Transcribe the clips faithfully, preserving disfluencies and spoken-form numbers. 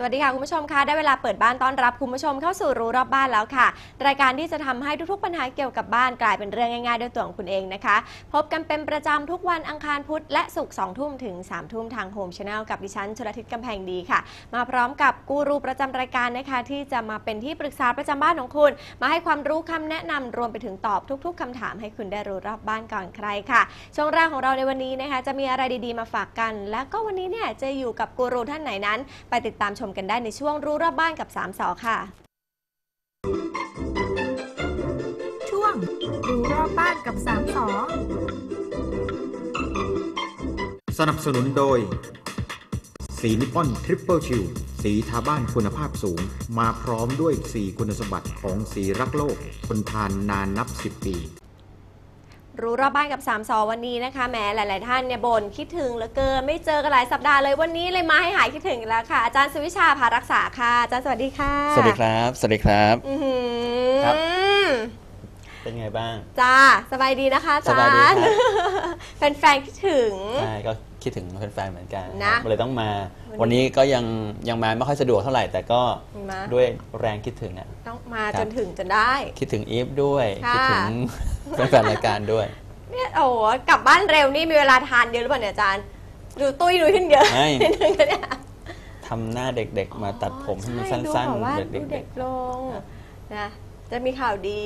วัสดีค่ะคุณผู้ชมคะได้เวลาเปิดบ้านต้อนรับคุณผู้ชมเข้าสู่รู้รอบบ้านแล้วค่ะรายการที่จะทำให้ทุกๆปัญหาเกี่ยวกับบ้านกลายเป็นเรื่องง่ายๆด้วยตัวของคุณเองนะคะพบกันเป็นประจำทุกวันอังคารพุธและศุกร์สองทุ่มถึงสามทุ่มทางโฮมชาแนลกับดิฉันชลทิศกำแพงดีค่ะมาพร้อมกับกูรูประจำรายการนะคะที่จะมาเป็นที่ปรึกษาประจำบ้านของคุณมาให้ความรู้คำแนะนำรวมไปถึงตอบทุกๆคำถามให้คุณได้รู้รอบบ้านก่อนใครค่ะช่วงแรกของเราในวันนี้นะคะจะมีอะไรดีๆมาฝากกันและก็วันนี้เนี่ยจะอยู่กับกูรูท่านไหนนั้นไปติดตามชมกันได้ในช่วงรู้รอบบ้านกับสามสอค่ะช่วงรู้รอบบ้านกับสามสอสนับสนุนโดยสีนิปปอนทริปเปิลชิลสีทาบ้านคุณภาพสูงมาพร้อมด้วยสีคุณสมบัติของสีรักโลกทนทานนานนับสิบปีรู้รอบบ้านกับสามสอวันนี้นะคะแหมหลายๆท่านเนี่ยบ่นคิดถึงเหลือเกินไม่เจอกันหลายสัปดาห์เลยวันนี้เลยมาให้หายคิดถึงแล้วค่ะอาจารย์สุวิชาภารักษาค่ะอาจารย์สวัสดีค่ะสวัสดีครับสวัสดีครับอือครับเป็นไงบ้างจ้าสบายดีนะคะอาจารย์แฟนๆคิดถึงใช่ก็คิดถึงแฟนๆเหมือนกันนะเลยต้องมาวันนี้ก็ยังยังมาไม่ค่อยสะดวกเท่าไหร่แต่ก็ด้วยแรงคิดถึงอ่ะต้องมาจนถึงจนได้คิดถึงอีฟด้วยคิดถึงแฟนๆรายการด้วยเนี่ยโอ้กลับบ้านเร็วนี่มีเวลาทานเยอะหรือเปล่าเนี่ยอาจารย์ดูตุ้ยดูขึ้นเยอะนิดนึงเนี่ยทำหน้าเด็กๆมาตัดผมให้มันสั้นๆเด็กๆลงนะจะมีข่าวดี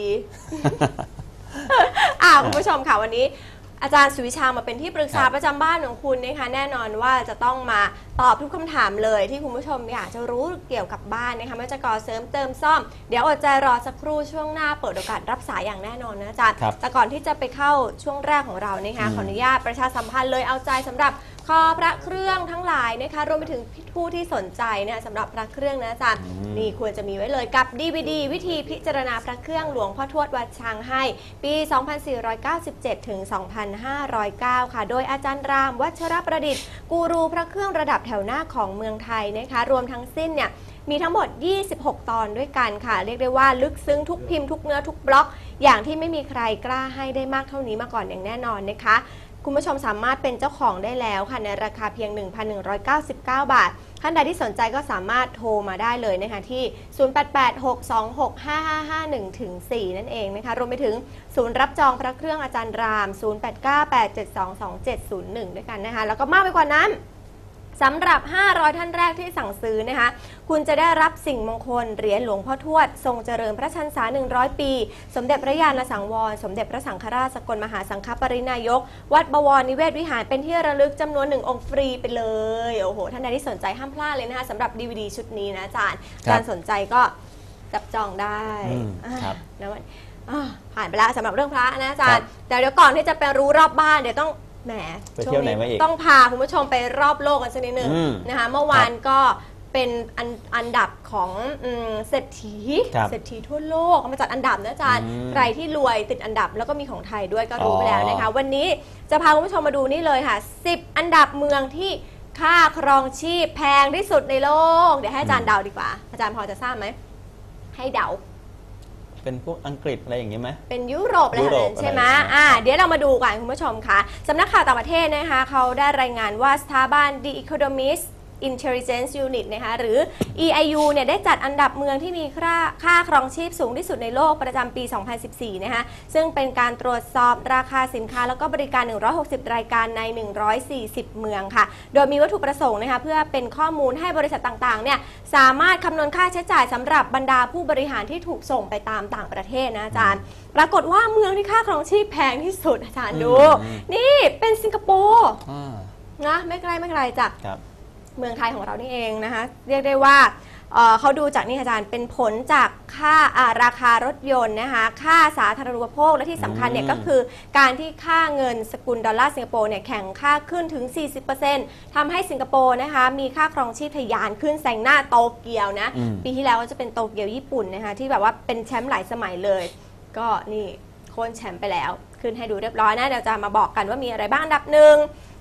อ่าคุณผู้ชมค่ะวันนี้อาจารย์สุวิชามาเป็นที่ปรึกษาประจำบ้านของคุณนะคะแน่นอนว่าจะต้องมาตอบทุกคำถามเลยที่คุณผู้ชมอยากจะรู้เกี่ยวกับบ้านนะคะไม่ว่าจะก่อเสริมเติมซ่อมเดี๋ยวอดใจรอสักครู่ช่วงหน้าเปิดโอกาสรับสายอย่างแน่นอนนะอาจารย์แต่ก่อนที่จะไปเข้าช่วงแรกของเรานะคะขออนุญาตประชาสัมพันธ์เลยเอาใจสำหรับคอพระเครื่องทั้งหลายนะคะรวมไปถึงผู้ที่สนใจเนี่ยสำหรับพระเครื่องนะอาจารย์นี่ควรจะมีไว้เลยกับ ดี วี ดี วิธีพิจารณาพระเครื่องหลวงพ่อทวดวัดช้างให้ปี สองพันสี่ร้อยเก้าสิบเจ็ด ถึง สองพันห้าร้อยเก้า ค่ะโดยอาจารย์รามวัชรประดิษฐ์กูรูพระเครื่องระดับแถวหน้าของเมืองไทยนะคะรวมทั้งสิ้นเนี่ยมีทั้งหมดยี่สิบหกตอนด้วยกันค่ะเรียกได้ว่าลึกซึ้งทุกพิมพ์ทุกเนื้อทุกบล็อกอย่างที่ไม่มีใครกล้าให้ได้มากเท่านี้มาก่อนอย่างแน่นอนนะคะคุณผู้ชมสามารถเป็นเจ้าของได้แล้วค่ะในราคาเพียง หนึ่งพันหนึ่งร้อยเก้าสิบเก้า บาทท่านใดที่สนใจก็สามารถโทรมาได้เลยนะคะที่ ศูนย์ แปด แปด หก สอง หก ห้า ห้า ห้า หนึ่ง ถึง สี่ นั่นเองนะคะรวมไปถึงศูนย์รับจองพระเครื่องอาจารย์ราม ศูนย์ แปด เก้า แปด เจ็ด สอง สอง เจ็ด ศูนย์ หนึ่ง ด้วยกันนะคะแล้วก็มากไปกว่านั้นสำหรับห้าร้อยท่านแรกที่สั่งซื้อนะคะคุณจะได้รับสิ่งมงคลเหรียญหลวงพ่อทวดทรงเจริญพระชรรษาหนึ่งร้อยปีสมเด็จพระญาณสังวรสมเด็จพระสังฆราชสกลมหาสังฆปรินายกวัดบวรนิเวศวิหารเป็นที่ระลึกจำนวนหนึ่งองค์ฟรีไปเลยโอ้โหท่านใดที่สนใจห้ามพลาดเลยนะคะสำหรับ ดี วี ดี ชุดนี้นะอาจารย์การสนใจก็จับจองได้นะวันผ่านไปแล้วสำหรับเรื่องพระนะอาจารย์แต่เดี๋ยวก่อนที่จะไปรู้รอบบ้านเดี๋ยวต้องแหมช่วงนี้ต้องพาคุณผู้ชมไปรอบโลกกันสักนิดนึงนะคะเมื่อวานก็เป็นอันอันดับของเศรษฐีเศรษฐีทั่วโลกมาจัดอันดับนะอาจารย์ใครที่รวยติดอันดับแล้วก็มีของไทยด้วยก็รู้ไปแล้วนะคะวันนี้จะพาคุณผู้ชมมาดูนี่เลยค่ะสิบอันดับเมืองที่ค่าครองชีพแพงที่สุดในโลกเดี๋ยวให้อาจารย์เดาดีกว่าอาจารย์พอจะทราบไหมให้เดาเป็นพวกอังกฤษอะไรอย่างนี้ไหมเป็นยุโรปอะไรแบบนั้นใช่ไหมอ่าเดี๋ยวเรามาดูกันคุณผู้ชมค่ะสำนักข่าวต่างประเทศนะคะเขาได้รายงานว่าสถาบัน The Economist Intelligence Unit นะคะหรือ อี ไอ ยู เนี่ยได้จัดอันดับเมืองที่มีค่าค่าครองชีพสูงที่สุดในโลกประจำปี สองพันสิบสี่ นะคะซึ่งเป็นการตรวจสอบราคาสินค้าแล้วก็บริการ หนึ่งร้อยหกสิบ รายการใน หนึ่งร้อยสี่สิบ เมืองค่ะโดยมีวัตถุประสงค์นะคะเพื่อเป็นข้อมูลให้บริษัทต่างๆเนี่ยสามารถคำนวณค่าใช้จ่ายสำหรับบรรดาผู้บริหารที่ถูกส่งไปตามต่างประเทศนะอาจารย์ปรากฏว่าเมืองที่ค่าครองชีพแพงที่สุดอาจารย์ดูนี่เป็นสิงคโปร์นะไม่ไกลไม่ไกลจากเมืองไทยของเรานี่เองนะคะเรียกได้ว่า เ, เขาดูจากนี่อาจารย์เป็นผลจากค่าราคารถยนต์นะคะค่าสาธารณูปโภคและที่สำคัญเนี่ยก็คือการที่ค่าเงินสกุลดอลลาร์สิงคโปร์เนี่ยแข่งค่าขึ้นถึง สี่สิบเปอร์เซ็นต์ ทำให้สิงคโปร์นะคะมีค่าครองชีพทะยานขึ้นแซงหน้าโตเกียวนะปีที่แล้วก็จะเป็นโตเกียวญี่ปุ่นนะคะที่แบบว่าเป็นแชมป์หลายสมัยเลยก็นี่โค่นแชมป์ไปแล้วขึ้นให้ดูเรียบร้อยนะเดี๋ยวจะมาบอกกันว่ามีอะไรบ้างอันดับหนึ่ง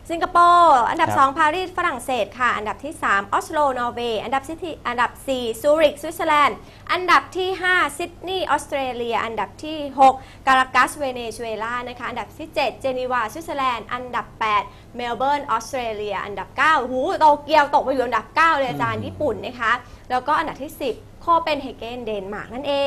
สิงคโปร์อันดับครับสอง ปารีสฝรั่งเศสค่ะอันดับที่ สาม ออสโลนอร์เวย์อันดับที่อันดับ สี่ ซูริกสวิตเซอร์แลนด์อันดับที่ ห้า ซิดนีย์ออสเตรเลียอันดับที่ หก การากัสเวเนซุเอลานะคะอันดับที่ เจ็ด เจนีวาสวิตเซอร์แลนด์อันดับ แปด เมลเบิร์นออสเตรเลียอันดับ เก้า หูโตเกียวตกไปอยู่อันดับ เก้า เลยอาจารย์ญี่ปุ่นนะคะแล้วก็อันดับที่ สิบ โคเปนเฮเกนเดนมาร์กนั่นเอง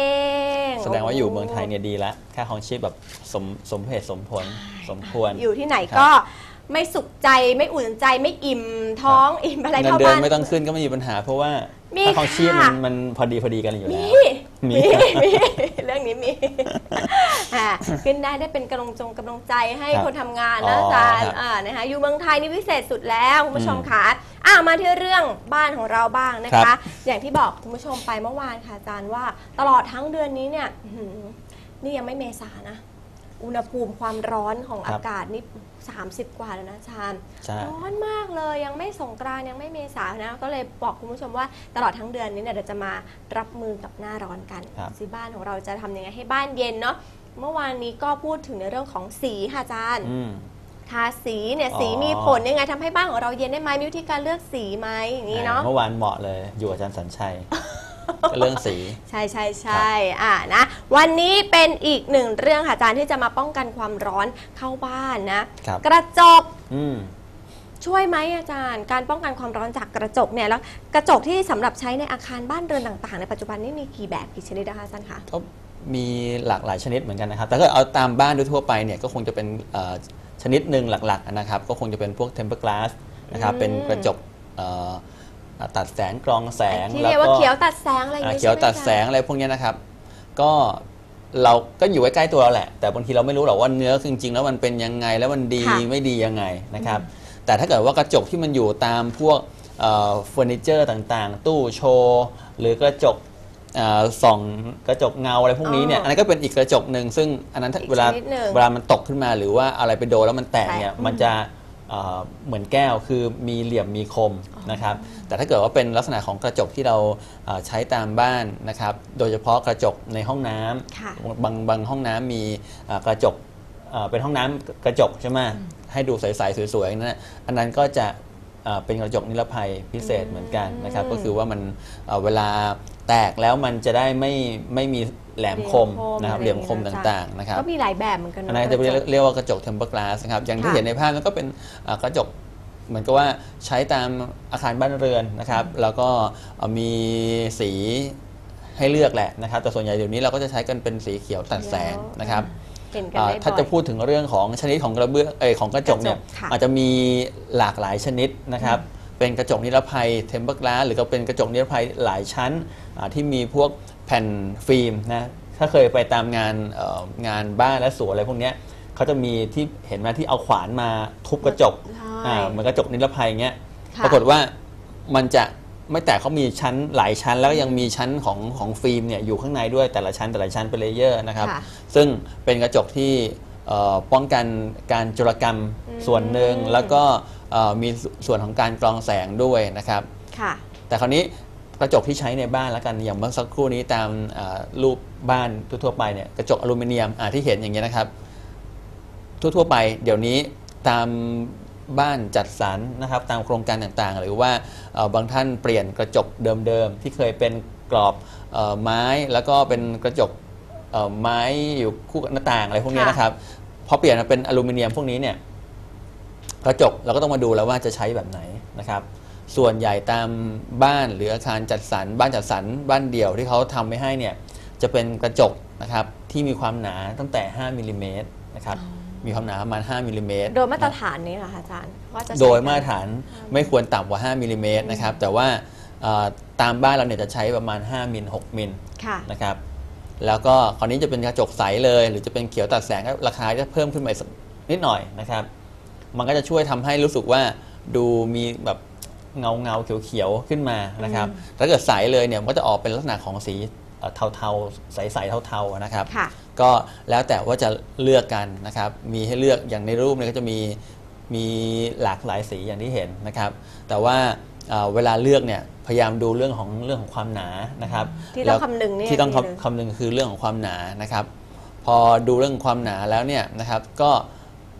แสดงว่าอยู่เมืองไทยเนี่ยดีแล้วค่าครองชีพแบบสมสมเหตุสมผลสมควรอยู่ที่ไหนก็ไม่สุขใจไม่อุ่นใจไม่อิ่มท้องอิ่มอะไรเงินเท่าเดือนบ้านไม่ต้องขึ้นก็ไม่มีปัญหา เพราะว่ามีค่าครองชีพมันค่ะมันพอดีพอดีกันอยู่แล้วมีมีมีมีเรื่องนี้มีอ่าขึ้นได้ได้เป็นกำลังจงกำลังใจให้ครับคนทำงานอ๋นะออาจารย์ครับอ่านะคะอยู่เมืองไทยนี่พิเศษสุดแล้วคุณผู้ชมอืมค่ะอ่ามาที่เรื่องบ้านของเราบ้างนะครัคะบอย่างที่บอกคุณผู้ชมไปเมื่อวานค่ะอาจารย์ว่าตลอดทั้งเดือนนี้เนี่ยอื้อหือนี่ยังไม่เมษานะ อุณหภูมิความร้อนของครัอาบกาศนี่สามสิบกว่าแล้วนะอาจารย์ใช่ร้อนมากเลยยังไม่สงกรานต์ยังไม่เมษานะก็เลยบอกคุณผู้ชมว่าตลอดทั้งเดือนนี้เนี่ยเราจะมารับมือกับหน้าร้อนกันครับสิบ้านของเราจะทำยังไงให้บ้านเย็นเนาะเมื่อวานนี้ก็พูดถึงในเรื่องของสีค่ะอาจารย์อืมทาสีเนี่ยอ๋อสีมีผลยังไงทำให้บ้านของเราเย็นได้ไหมมีวิธีการเลือกสีไหมอย่างนี้เนาะเมื่อวานเหมาะเลยอยู่กับอาจารย์สัญชัย ก็เรื่องสีใช่ใช่ใช่อ่านะวันนี้เป็นอีกหนึ่งเรื่องค่ะอาจารย์ที่จะมาป้องกันความร้อนเข้าบ้านนะครับ กระจกอืมช่วยไหมอาจารย์การป้องกันความร้อนจากกระจกเนี่ยแล้วกระจกที่สำหรับใช้ในอาคารบ้านเรือนต่างๆในปัจจุบันนี่มีกี่แบบกี่ชนิดนะคะอาจารย์คะก็มีหลากหลายชนิดเหมือนกันนะครับ แต่ก็เอาตามบ้านโดยทั่วไปเนี่ยก็คงจะเป็นเอ่อชนิดหนึ่งหลักๆนะครับ ก็คงจะเป็นพวก tempered glass นะครับอืมเป็นกระจกเอ่อตัดแสงกรองแสงที่เรียกว่าเขียวตัดแสงอะไรอย่างอ่างี้เขียวใช่ไหมตัดแสงอะไรพวกเนี้ยนะครับ ก็เราก็อยู่ใกล้ๆตัวเราแหละ แต่บางทีเราไม่รู้หรอกว่าเนื้อจริงๆแล้วมันเป็นยังไงแล้วมันดีค่ะไม่ดียังไงนะครับ แต่ถ้าเกิดว่ากระจกที่มันอยู่ตามพวกเอ่อเฟอร์นิเจอร์ต่างๆ ตู้โชว์หรือกระจกเอ่อส่องกระจกเงาอะไรพวกนี้เนี่ยอ๋ออัอันนั้นก็เป็นอีกกระจกหนึ่งซึ่งอันนั้นถ้าอีกเวลาชนิดหนึ่งเวลามันตกขึ้นมาหรือว่าอะไรไปโดนแล้วมันแตกเนี่ยแตกมันจะเอ่อเหมือนแก้วคือมีเหลี่ยมมีคมนะครับ แต่ถ้าเกิดว่าเป็นลักษณะของกระจกที่เราเอ่อใช้ตามบ้านนะครับ โดยเฉพาะกระจกในห้องน้ำค่ะบางบางห้องน้ำมีเอ่อกระจกเอ่อเป็นห้องน้ำกระจกใช่ไหมให้ดูใสๆสวยๆนั่นนะอันนั้นก็จะเอ่อเป็นกระจกนิรภัยพิเศษเหมือนกันนะครับ ก็คือว่ามันเอ่อเวลาแตกแล้วมันจะได้ไม่ไม่มีแหลมคมนะครับเหลี่ยมคมต่างๆนะครับก็มีหลายแบบเหมือนกันเนอันอะนั้นจะกรจกเรียกว่ากระจก tempered glass นะครับอย่างที่ค่ะเห็นในภาพนั้นก็เป็นเอ่อกระจกเหมือนกับว่าใช้ตามอาคารบ้านเรือนนะครับ แล้วก็เอ่อมีสีให้เลือกแหละนะครับ แต่ส่วนใหญ่เดี๋ยวนี้เราก็จะใช้กันเป็นสีเขียวตัดแสงนะครับเห็นกันอ่าได้บ่อยถ้าจะพูดถึงเรื่องของชนิดของกระเบื้องเอยของกระจกเนี่ยกระจกค่ะอาจจะมีหลากหลายชนิดนะครับ เป็นกระจกนิรภัย tempered glass หรือก็เป็นกระจกนิรภัยหลายชั้นอ่าที่มีพวกแผ่นฟิล์มนะถ้าเคยไปตามงานเอ่องานบ้านและสวนอะไรพวกเนี้ยเขาจะมีที่เห็นไหมที่เอาขวานมาทุบกระจกใช่อ่าเหมือนกระจกนิรภัยเงี้ยค่ะปรากฏว่ามันจะไม่แต่เขามีชั้นหลายชั้น แล้วก็ยังมีชั้นของของฟิล์มเนี่ยอยู่ข้างในด้วยแต่ละชั้นแต่ละชั้นเป็นเลเยอร์นะครับค่ะซึ่งเป็นกระจกที่เอ่อป้องกันการโจรกรรมอืมส่วนหนึ่งแล้วก็เอ่อมีส่วนของการกรองแสงด้วยนะครับค่ะแต่คราวนี้กระจกที่ใช้ในบ้านแล้วกันอย่างเมื่อสักครู่นี้ตามอ่ารูปบ้านทั่วๆไปเนี่ยกระจกอลูมิเนียมอ่าที่เห็นอย่างเงี้ยนะครับ ทั่วๆไปเดี๋ยวนี้ตามบ้านจัดสรรนะครับตามโครงการต่างๆ หรือว่าเอ่อบางท่านเปลี่ยนกระจกเดิมๆที่เคยเป็นกรอบเอ่อไม้แล้วก็เป็นกระจกเอ่อไม้อยู่คู่กับหน้าต่างอะไรพวกนี้ค่ะนะครับพอเปลี่ยนมาเป็นอลูมิเนียมพวกนี้เนี่ยกระจกเราก็ต้องมาดูแล้วว่าจะใช้แบบไหนนะครับ ส่วนใหญ่ตามบ้านหรืออาคารจัดสรรบ้านจัดสรรบ้านเดี่ยวที่เขาทำไว้ให้เนี่ยจะเป็นกระจกนะครับที่มีความหนาตั้งแต่ห้ามิลลิเมตรนะครับมีความหนาประมาณห้ามิลลิเมตรโดยมาตรฐานนี้เหรอคะอาจารย์ว่าจะใช้โดยมาตรฐานไม่ควรต่ำกว่าห้ามิลลิเมตรนะครับแต่ว่าเอ่อตามบ้านเราเนี่ยจะใช้ประมาณห้ามิลหกมิลค่ะนะครับแล้วก็คราวนี้จะเป็นกระจกใสเลยหรือจะเป็นเขียวตัดแสงก็ราคาจะเพิ่มขึ้นมาอีกสักนิดหน่อยนะครับมันก็จะช่วยทำให้รู้สึกว่าดูมีแบบเงาเงาๆเขียวๆขึ้นมานะครับถ้าเกิดใสเลยเนี่ยมันก็จะออกเป็นลักษณะของสีเอ่อเทาๆใสๆเทาๆนะครับค่ะก็แล้วแต่ว่าจะเลือกกันนะครับมีให้เลือกอย่างในรูปเนี่ยก็จะมีมีหลากหลายสีอย่างที่เห็นนะครับ แต่ว่าเอ่อเวลาเลือกเนี่ยพยายามดูเรื่องของเรื่องของความหนานะครับที่ต้องแล้วคำนึงเนี่ยที่ต้องนี่เลยคำนึงคือเรื่องของความหนานะครับ พอดูเรื่องความหนาแล้วเนี่ยนะครับก็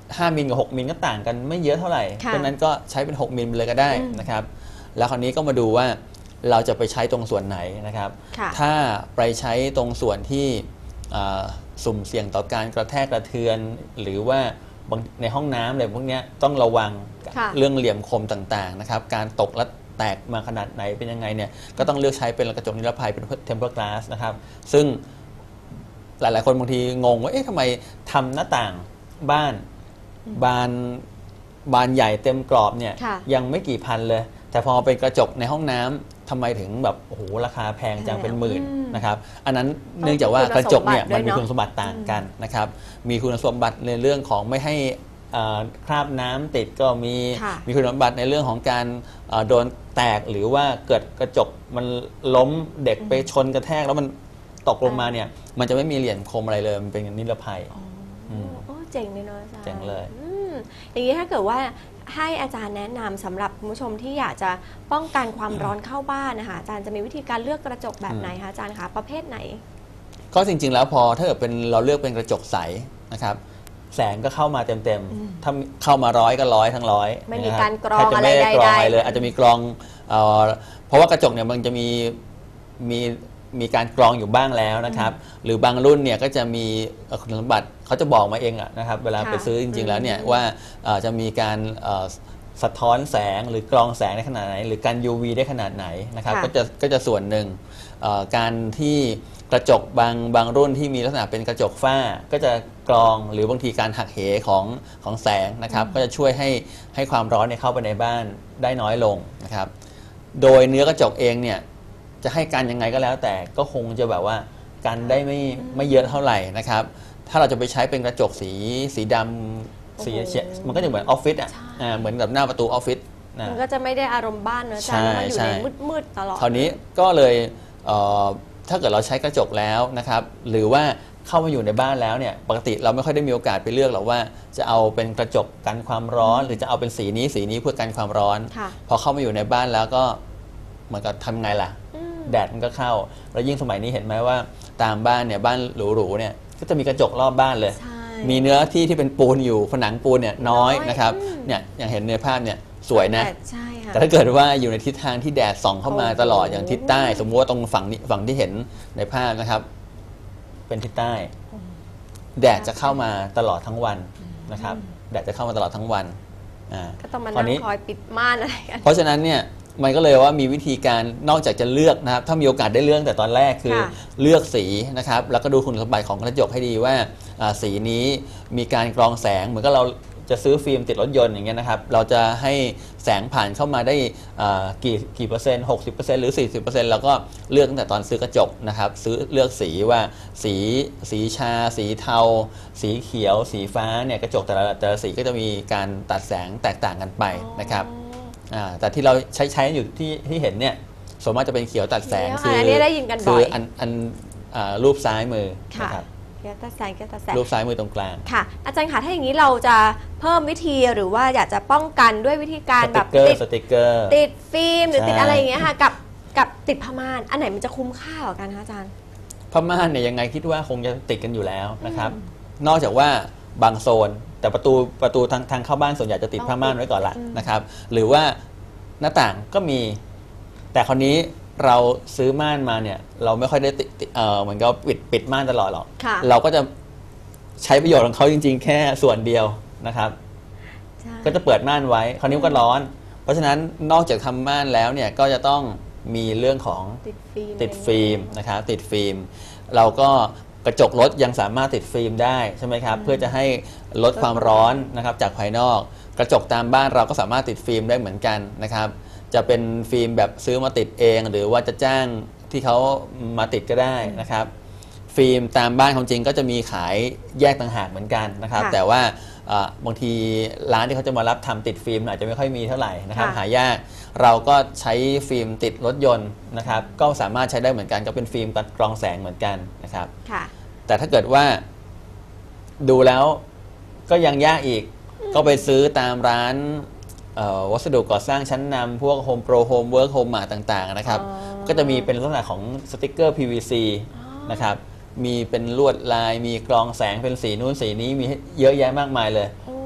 ห้ามิลกับหกมิลก็ต่างกันไม่เยอะเท่าไหร่เพค่ะราะฉะนั้นก็ใช้เป็นหกมิลไปเลยก็ได้อืมนะครับแล้วคราวนี้ก็มาดูว่าเราจะไปใช้ตรงส่วนไหนนะครับค่ะถ้าไปใช้ตรงส่วนที่อ่าสุ่มเสี่ยงต่อการกระแทกกระเทือน หรือว่าบางในห้องน้ำอะไรพวกเนี้ยต้องระวังค่ะเรื่องเหลี่ยมคมต่างๆนะครับการตกและแตกมาขนาดไหนเป็นยังไงเนี่ยก็ต้องเลือกใช้เป็นกระจกนิรภัยเป็น tempered glass นะครับซึ่งหลายๆคนบางทีงงว่าเอ๊ะทำไมทำหน้าต่างบ้านบานบานใหญ่เต็มกรอบเนี่ยค่ะยังไม่กี่พันเลย แต่พอเป็นกระจกในห้องน้ำทำไมถึงแบบโอ้โหราคาแพงจังเป็นหมื่นอืมนะครับอันนั้นเนื่องจากว่ากระจกเนี่ยต้มัอน งมีมีคุคุณ ณสสมมบับัติติต่างด้วยเนอะกันนะครับมีคุณสมบัติในเรื่องของไม่ให้เอ่อคราบน้ำติดก็มีค่ะมีคุณสมบัติในเรื่องของการเอ่อโดนแตกหรือว่าเกิดกระจกมันล้มเด็กไปชนกระแทกแล้วมันตกลงมาเนี่ยมันจะไม่มีเหลี่ยมคมอะไรเลยมันเป็นนิรภัยโอ้เจ๋งเลยเนาะอาจารย์เจ๋งเลยอืมอย่างนี้ถ้าเกิดว่าให้อาจารย์แนะนำสำหรับคุณผู้ชมที่อยากจะป้องกันความร้อนเข้าบ้านนะคะอาจารย์จะมีวิธีการเลือกกระจกแบบไหนคะอาจารย์คะประเภทไหนก็จริงๆแล้วพอถ้าเกิดเป็นเราเลือกเป็นกระจกใสนะครับแสงก็เข้ามาเต็มๆถ้าเข้ามาร้อยก็ร้อยทั้งร้อยไม่มีนะคบการกรองแทบจะไม่ได้อะไรกรองอะไรใดๆเลยอาจจะมีกรองเอ่อเพราะว่ากระจกเนี่ยมันจะมีมีมีการกรองอยู่บ้างแล้วนะครับหรือบางรุ่นเนี่ยก็จะมีเอ่อคุณสมบัติเขาจะบอกมาเองอะนะครับเวลาค่ะไปซื้อจริงๆแล้วเนี่ยอืมว่าเอ่อจะมีการเอ่อสะท้อนแสงหรือกรองแสงได้ขนาดไหน หรือการ ยู วี ได้ขนาดไหนนะครับค่ะก็จะก็จะส่วนหนึ่งเอ่อการที่กระจกบางบางรุ่นที่มีลักษณะเป็นกระจกฝ้า ก็จะกรองหรือบางทีการหักเหของของแสงนะครับ ก็จะช่วยให้ให้ความร้อนเนี่ยเข้าไปในบ้านได้น้อยลงนะครับ โดยเนื้อกระจกเองเนี่ยจะให้กันยังไงก็แล้ว แต่ก็คงจะแบบว่ากันได้ไม่ไม่เยอะเท่าไหร่นะครับ ถ้าเราจะไปใช้เป็นกระจกสีสีดำสีโอ้โหเฉียมันก็จะเหมือนออฟฟิศอ่ะใช่อ่าเหมือนกับหน้าประตูออฟฟิศนะมันก็จะไม่ได้อารมณ์บ้านเนอะอาจารย์เพราะมันอยู่ใช่ในใช่มืดๆตลอดคราวนี้ก็เลยเอ่อถ้าเกิดเราใช้กระจกแล้วนะครับหรือว่าเข้ามาอยู่ในบ้านแล้วเนี่ยปกติเราไม่ค่อยได้มีโอกาสไปเลือกหรอกว่าจะเอาเป็นกระจกกันความร้อน หรือจะเอาเป็นสีนี้สีนี้เพื่อกันความร้อนค่ะพอเข้ามาอยู่ในบ้านแล้วก็เหมือนกับทำไงล่ะอืมแดดมันก็เข้า แล้วยิ่งสมัยนี้เห็นไหมว่าตามบ้านเนี่ยบ้านหรูๆเนี่ยก็จะมีกระจกรอบบ้านเลยใช่มีเนื้อที่ที่เป็นปูนอยู่ผนังปูนเนี่ยน้อยน้อยนะครับอืมเนี่ยอย่างเห็นในภาพเนี่ยสวยนะแต่ใช่ค่ะแต่ถ้าเกิดว่าอยู่ในทิศทางที่แดดส่องเข้ามาโอ้โหตลอดอย่างทิศใต้ สมมติว่าตรงฝั่งนี้ฝั่งที่เห็นในภาพนะครับ เป็นทิศใต้ แดดจะเข้ามาตลอดทั้งวันนะครับแดดจะเข้ามาตลอดทั้งวันอ่าก็ต้องมาครานั่วงนี้คอยปิดม่านอะไรกันเพราะฉะนั้นเนี่ยมันก็เลยว่ามีวิธีการนอกจากจะเลือกนะครับถ้ามีโอกาสได้เลือกแต่ตอนแรกคือค่ะเลือกสีนะครับแล้วก็ดูคุณสมบัติของกระจกให้ดีว่าอ่าสีนี้มีการกรองแสงเหมือนกับเราจะซื้อฟิล์มติดรถยนต์อย่างเงี้ยนะครับเราจะให้แสงผ่านเข้ามาได้อ่ากี่กี่เปอร์เซ็นต์หกสิบเปอร์เซ็นต์หรือสี่สิบเปอร์เซ็นต์แล้วก็เลือกตั้งแต่ตอนซื้อกระจกนะครับซื้อเลือกสีว่าสีสีชา สีเทา สีเขียว สีฟ้าเนี่ยกระจกแต่ละแต่ละสีก็จะมีการตัดแสงแตกต่างกันไปนะครับ อ่าแต่ที่เราใช้ใช้อยู่ที่ที่เห็นเนี่ยส่วนมากจะเป็นเขียวตัดแสงเขียวอ่ะอันนี้ได้ยินกันบ่อยคืออันอันอ่ารูปซ้ายมือค่ะนะครับแก้วตาแสงแก้วตาแสงรูปซ้ายมือตรงกลางค่ะ อาจารย์คะถ้าอย่างนี้เราจะเพิ่มวิธีหรือว่าอยากจะป้องกันด้วยวิธีการสแบติบกเกอติร์ดสติกเกอร์ติดฟิล์มหรือติดใช่อะไรอย่างเงี้ยค่ะกับกับติดผ้าม่านอันไหนมันจะคุ้มค่ากว่ากันคะอาจารย์ผ้าม่านเนี่ยยังไงคิดว่าคงจะติดกันอยู่แล้วนะครับ นอกจากว่าบางโซน แต่ประตูประตูทางทางเข้าบ้านส่วนใหญ่จะติดต้องผ้าม่านติดไว้ก่อนละอืมนะครับหรือว่าหน้าต่างก็มี แต่คราวนี้เราซื้อม่านมาเนี่ยเราไม่ค่อยได้ติดติดเออเหมือนกับปิดปิดม่านตลอดหรอกค่ะเราก็จะใช้ประโยชน์ของเขาจริง ๆ แค่ส่วนเดียวนะครับใช่ก็จะเปิดม่านไว้ คราวนี้ก็ร้อน เพราะฉะนั้นนอกจากทำม่านแล้วเนี่ยก็จะต้องมีเรื่องของติดฟิล์มติดฟิล์มนะครับติดฟิล์ม เราก็กระจกรถยังสามารถติดฟิล์มได้ใช่ไหมครับเพื่อจะให้ลดความร้อนนะครับจากภายนอก กระจกตามบ้านเราก็สามารถติดฟิล์มได้เหมือนกันนะครับจะเป็นฟิล์มแบบซื้อมาติดเอง หรือว่าจะจ้างที่เขามาติดก็ได้นะครับ ฟิล์มตามบ้านของจริงก็จะมีขายแยกต่างหากเหมือนกันนะครับค่ะแต่ว่าอ่าบางทีร้านที่เขาจะมารับทำติดฟิล์มอาจจะไม่ค่อยมีเท่าไหร่นะครับค่ะหายากเราก็ใช้ฟิล์มติดรถยนต์นะครับก็สามารถใช้ได้เหมือนกันก็เป็นฟิล์มกัดกรองแสงเหมือนกันนะครับค่ะแต่ถ้าเกิดว่าดูแล้วก็ยังยากอีก ก็ไปซื้อตามร้านเอ่อวัสดุก่อสร้างชั้นนำพวก Home Pro Home Work Home Mart ต่างๆนะครับอ๋อก็จะมีเป็นลักษณะของสติกเกอร์ พี วี ซีอ๋อนะครับมีเป็นลวดลายมีกรองแสงเป็นสีนู้นสีนี้มีเยอะแยะมากมายเลยโอ้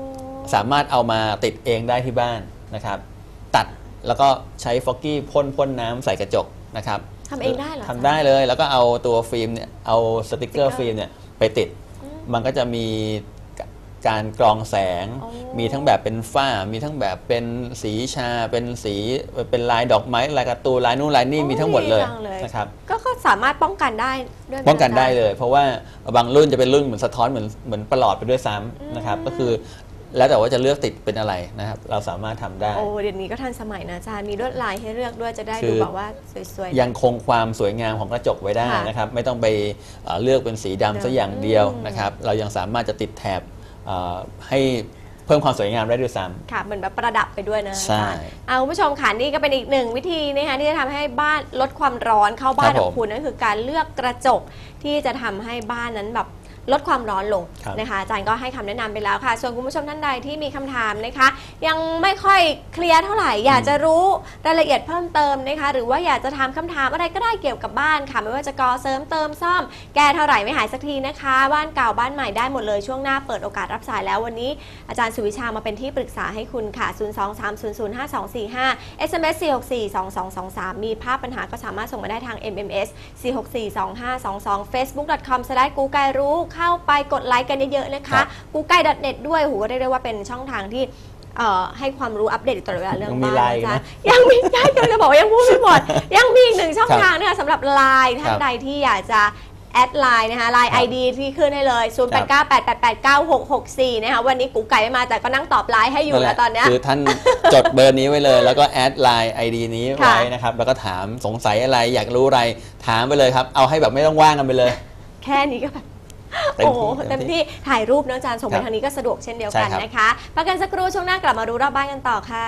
สามารถเอามาติดเองได้ที่บ้านนะครับตัดแล้วก็ใช้ฟอกกี้พ่นพ่นน้ำใส่กระจกนะครับทำเองได้เหรอทำได้เลยแล้วก็เอาตัวฟิล์มเนี่ยเอาสติกเกอร์ฟิล์มเนี่ยไปติดมันก็จะมีการกรองแสงมีทั้งแบบเป็นฝ้ามีทั้งแบบเป็นสีชาเป็นสีเป็นลายดอกไม้ลายการ์ตูนลายนู่นลายนี่มีทั้งหมดเลยนะครับก็สามารถป้องกันได้ด้วยป้องกันได้เลยเพราะว่าบางรุ่นจะเป็นรุ่นเหมือนสะท้อนเหมือนเหมือนประหลอดไปด้วยซ้ำนะครับก็คือแล้วแต่ว่าจะเลือกติดเป็นอะไรนะครับเราสามารถทำได้โอ้เดี๋ยวนี้ก็ทันสมัยนะอาจารย์มีลวดลายให้เลือกด้วยจะได้ดูแบบว่าสวยๆยังคงความสวยงามของกระจกไว้ได้นะครับไม่ต้องไปเลือกเป็นสีดำซะอย่างเดียวนะครับเรายังสามารถจะติดแถบให้เพิ่มความสวยงามได้ด้วยซ้ำค่ะเหมือนแบบประดับไปด้วยนะใช่เอาคุณผู้ชมค่ะนี่ก็เป็นอีกหนึ่งวิธีนะคะที่จะทำให้บ้านลดความร้อนเข้าบ้านของคุณนั่นคือการเลือกกระจกที่จะทำให้บ้านนั้นแบบลดความร้อนลงนะคะอาจารย์ก็ให้คำแนะนำไปแล้วค่ะส่วนคุณผู้ชมท่านใดที่มีคำถามนะคะยังไม่ค่อยเคลียร์เท่าไหร่อยากจะรู้รายละเอียดเพิ่มเติมนะคะหรือว่าอยากจะถามคำถามอะไรก็ได้เกี่ยวกับบ้านค่ะไม่ว่าจะก่อเสริมเติมซ่อมแก้เท่าไหร่ไม่หายสักทีนะคะบ้านเก่าบ้านใหม่ได้หมดเลยช่วงหน้าเปิดโอกาสรับสายแล้ววันนี้อาจารย์สุวิชามาเป็นที่ปรึกษาให้คุณค่ะศูนย์ สอง สาม ศูนย์ ศูนย์ ห้า สอง สี่ ห้า เอส เอ็ม เอส สี่ หก สี่ สอง สอง สอง สามมีภาพปัญหาก็สามารถส่งมาได้ทาง เอ็ม เอ็ม เอส สี่ หก สี่ สอง ห้า สอง สอง เฟซบุ๊ก ดอท คอม สแลช กูไกรู้เข้าไปกดไลค์กันเยอะๆนะคะ กูไก เน็ต ด้วยหูก็เรียกได้ว่าเป็นช่องทางที่ให้ความรู้อัปเดตตลอดเวลาเรื่องบ้านนะยังมีได้ก็จะบอกว่ายังพูดไม่หมดยังมีอีกหนึ่งช่องทางนะคะสำหรับไลน์ท่านใดที่อยากจะแอดไลน์นะคะไลน์ ไอ ดี ที่ขึ้นให้เลย ศูนย์ แปด เก้า แปด แปด แปด เก้า หก หก สี่นะคะวันนี้กูไก่ไม่มาแต่ก็นั่งตอบไลน์ให้อยู่แล้วตอนนี้คือท่านจดเบอร์นี้ไว้เลยแล้วก็แอดไลน์ ไอ ดี นี้ไว้นะครับแล้วก็ถามสงสัยอะไรอยากรู้อะไรถามไปเลยครับเอาให้แบบไม่ต้องว่างกันไปเลยแค่นี้ก็แบบโอ้โหเต็มที่ถ่ายรูปนะอาจารย์ส่งไปทางนี้ก็สะดวกเช่นเดียวกันนะคะพักกันสักครู่ช่วงหน้ากลับมารู้รอบบ้านกันต่อค่ะ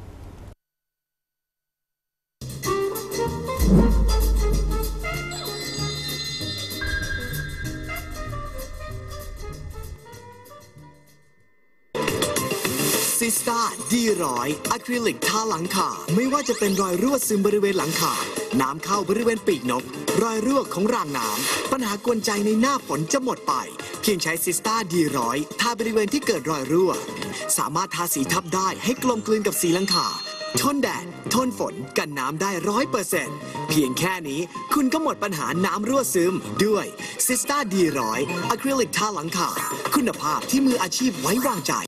ซิสตาดีร้อยอะคริลิกทาหลังคาไม่ว่าจะเป็นรอยรั่วซึมบริเวณหลังคาน้ำเข้าบริเวณปีกนกรอยรั่วของรางน้ำปัญหากวนใจในหน้าฝนจะหมดไปเพียงใช้ซิสตาดีร้อยทาบริเวณที่เกิดรอยรั่วสามารถทาสีทับได้ให้กลมกลืนกับสีหลังคาทนแดดทนฝนกันน้ำได้ร้อยเปอร์เซ็นต์เพียงแค่นี้คุณก็หมดปัญหาน้ำรั่วซึมด้วยซิสตาดีร้อยอะคริลิกทาหลังคาคุณภาพที่มืออาชีพไว้วางใจ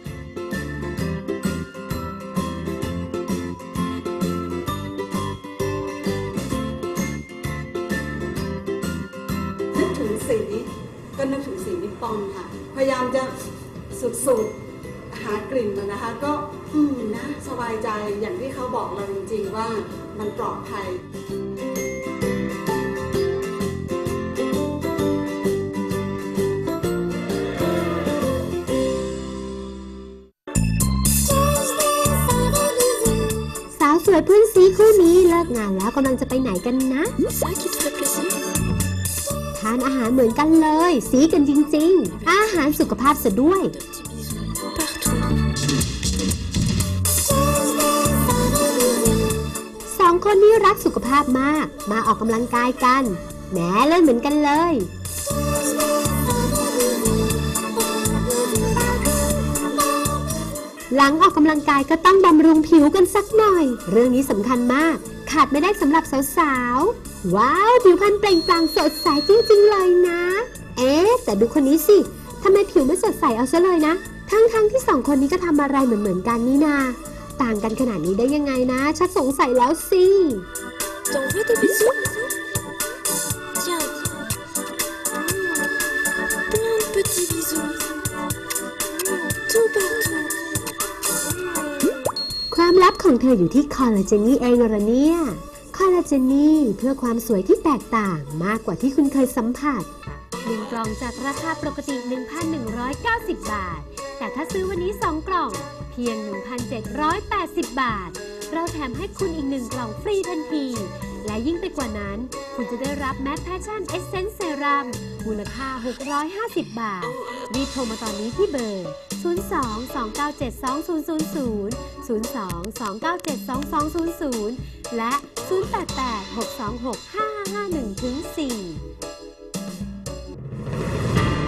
ก็นึกถึงสีนิปปอนค่ะพยายามจะสุดๆหากลิ่นมันนะคะก็อืมนะสบายใจอย่างที่เขาบอกเราจริงๆว่ามันปลอดภัยสาวสวยเพื่อนซีคู่นี้เลิกงานแล้วกำลังจะไปไหนกันนะทานอาหารเหมือนกันเลยสีกันจริงๆอาหารสุขภาพซะด้วยสองคนนี้รักสุขภาพมากมาออกกำลังกายกันแหมเล่นเหมือนกันเลยหลังออกกำลังกายก็ต้องบำรุงผิวกันสักหน่อยเรื่องนี้สำคัญมากขาดไม่ได้สำหรับสาวๆว้าวผิวพรรณเปล่งปลั่งสดใสจริงๆเลยนะเอ๊ะแต่ดูคนนี้สิทำไมผิวไม่สดใสเอาซะเลยนะทั้งๆที่สองคนนี้ก็ทำอะไรเหมือนๆกันนี่นาต่างกันขนาดนี้ได้ยังไงนะชักสงสัยแล้วสิความลับของเธออยู่ที่คอลลาเจนนี่เองเหรอเนี่ยคอลลาเจนนี่เพื่อความสวยที่แตกต่างมากกว่าที่คุณเคยสัมผัสหนึ่งกล่องจากราคาปกติ หนึ่งพันหนึ่งร้อยเก้าสิบ บาทแต่ถ้าซื้อวันนี้สองกล่องเพียง หนึ่งพันเจ็ดร้อยแปดสิบ บาทเราแถมให้คุณอีกหนึ่งกล่องฟรีทันทีและยิ่งไปกว่านั้นคุณจะได้รับแมทแพชชั่นเอสเซนส์เซรั่มมูลค่าหกร้อยห้าสิบ บาทรีบโทรมาตอนนี้ที่เบอร์ศูนย์ สอง สอง เก้า เจ็ด สอง ศูนย์ ศูนย์ ศูนย์ ศูนย์ สอง สอง เก้า เจ็ด สอง สอง ศูนย์ ศูนย์และศูนย์ แปด แปด หก สอง หก ห้า ห้า หนึ่ง สี่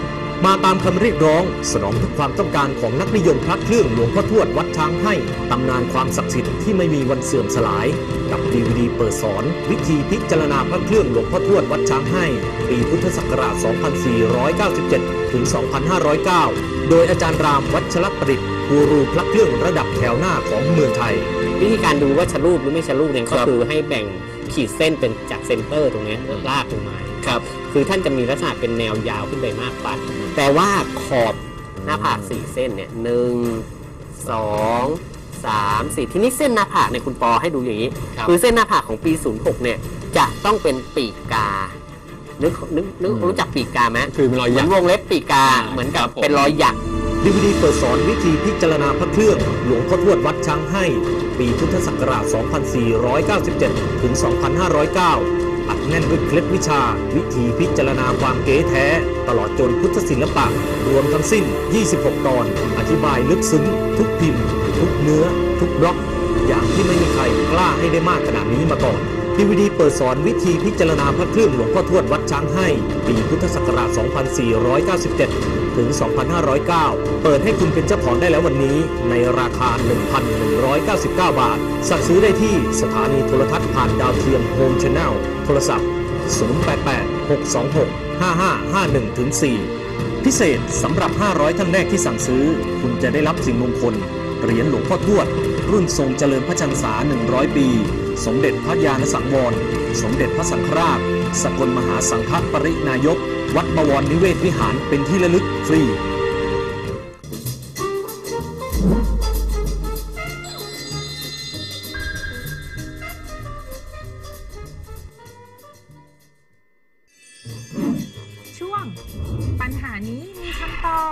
มาตามคำเรียกร้องสนองทุกความต้องการของนักนิยมพระเครื่องหลวงพ่อทวดวัดช้างให้ตำนานความศักดิ์สิทธิ์ที่ไม่มีวันเสื่อมสลายกับดีวดีเปิดสอนวิธีพิจารณาพระเครื่องหลวงพ่อทวดวัดช้างให้ปีพุทธศักราช สองพันสี่ร้อยเก้าสิบเจ็ด ถึง สองพันห้าร้อยเก้า โดยอาจารย์รามวัชรประดิษฐ์กูรูพระเครื่องระดับแถวหน้าของเมืองไทยวิธีการดูว่าชะลูปหรือไม่ชะลูปเนี่ยก็คือให้แบ่งขีดเส้นเป็นจากเซนเตอร์ตรงนี้ลากลงมาครับคือท่านจะมีลักษณะเป็นแนวยาวขึ้นไปมากกว่าแต่ว่าขอบหน้าผากสี่เส้นเนี่ยหนึ่งสองสามสี่ทีนี้เส้นหน้าผากเนี่ยคุณปอให้ดูอย่างนี้คือเส้นหน้าผากของปีศูนย์หกเนี่ยจะต้องเป็นปีกกานึกนึกนึกรู้จักปีกกาไหมคือเป็นรอยหยักวงเล็บปีกกาเหมือนกับเป็นรอยหยักดีวดีเปิดสอนวิธีพิจารณาพระเครื่องหลวงพ่อทวดวัดช้างให้ปีพุทธศักราช สองพันสี่ร้อยเก้าสิบเจ็ด ถึง สองพันห้าร้อยเก้า อัดแน่นด้วยเคล็ดวิชาวิธีพิจารณาความเก๋แท้ตลอดจนพุทธศิลปะรวมทั้งสิ้นยี่สิบหกตอนอธิบายลึกซึ้งทุกพิมพ์ทุกเนื้อทุกบล็อกอย่างที่ไม่มีใครกล้าให้ได้มากขนาดนี้มาก่อนดีวดีเปิดสอนวิธีพิจารณาพระเครื่องหลวงพ่อทวดวัดช้างให้ปีพุทธศักราช สองพันสี่ร้อยเก้าสิบเจ็ด ถึง สองพันห้าร้อยเก้า เปิดให้คุณเป็นเจ้าของได้แล้ววันนี้ในราคา หนึ่งพันหนึ่งร้อยเก้าสิบเก้า บาทสั่งซื้อได้ที่สถานีโทรทัศน์ผ่านดาวเทียมโฮมชาแนลโทรศัพท์ศูนย์ แปด แปด หก สอง หก ห้า ห้า ห้า หนึ่ง ถึง สี่ พิเศษสำหรับห้าร้อยท่านแรกที่สั่งซื้อคุณจะได้รับสิ่งมงคลเหรียญหลวงพ่อทวดรุ่นทรงเจริญพระชรรษาหนึ่งร้อยปีสมเด็จพระญาณสังวรสมเด็จพระสังฆราชสกลมหาสังฆปรินายกวัดบวรนิเวศวิหารเป็นที่ระลึกฟรีช่วงปัญหานี้มีคำตอบ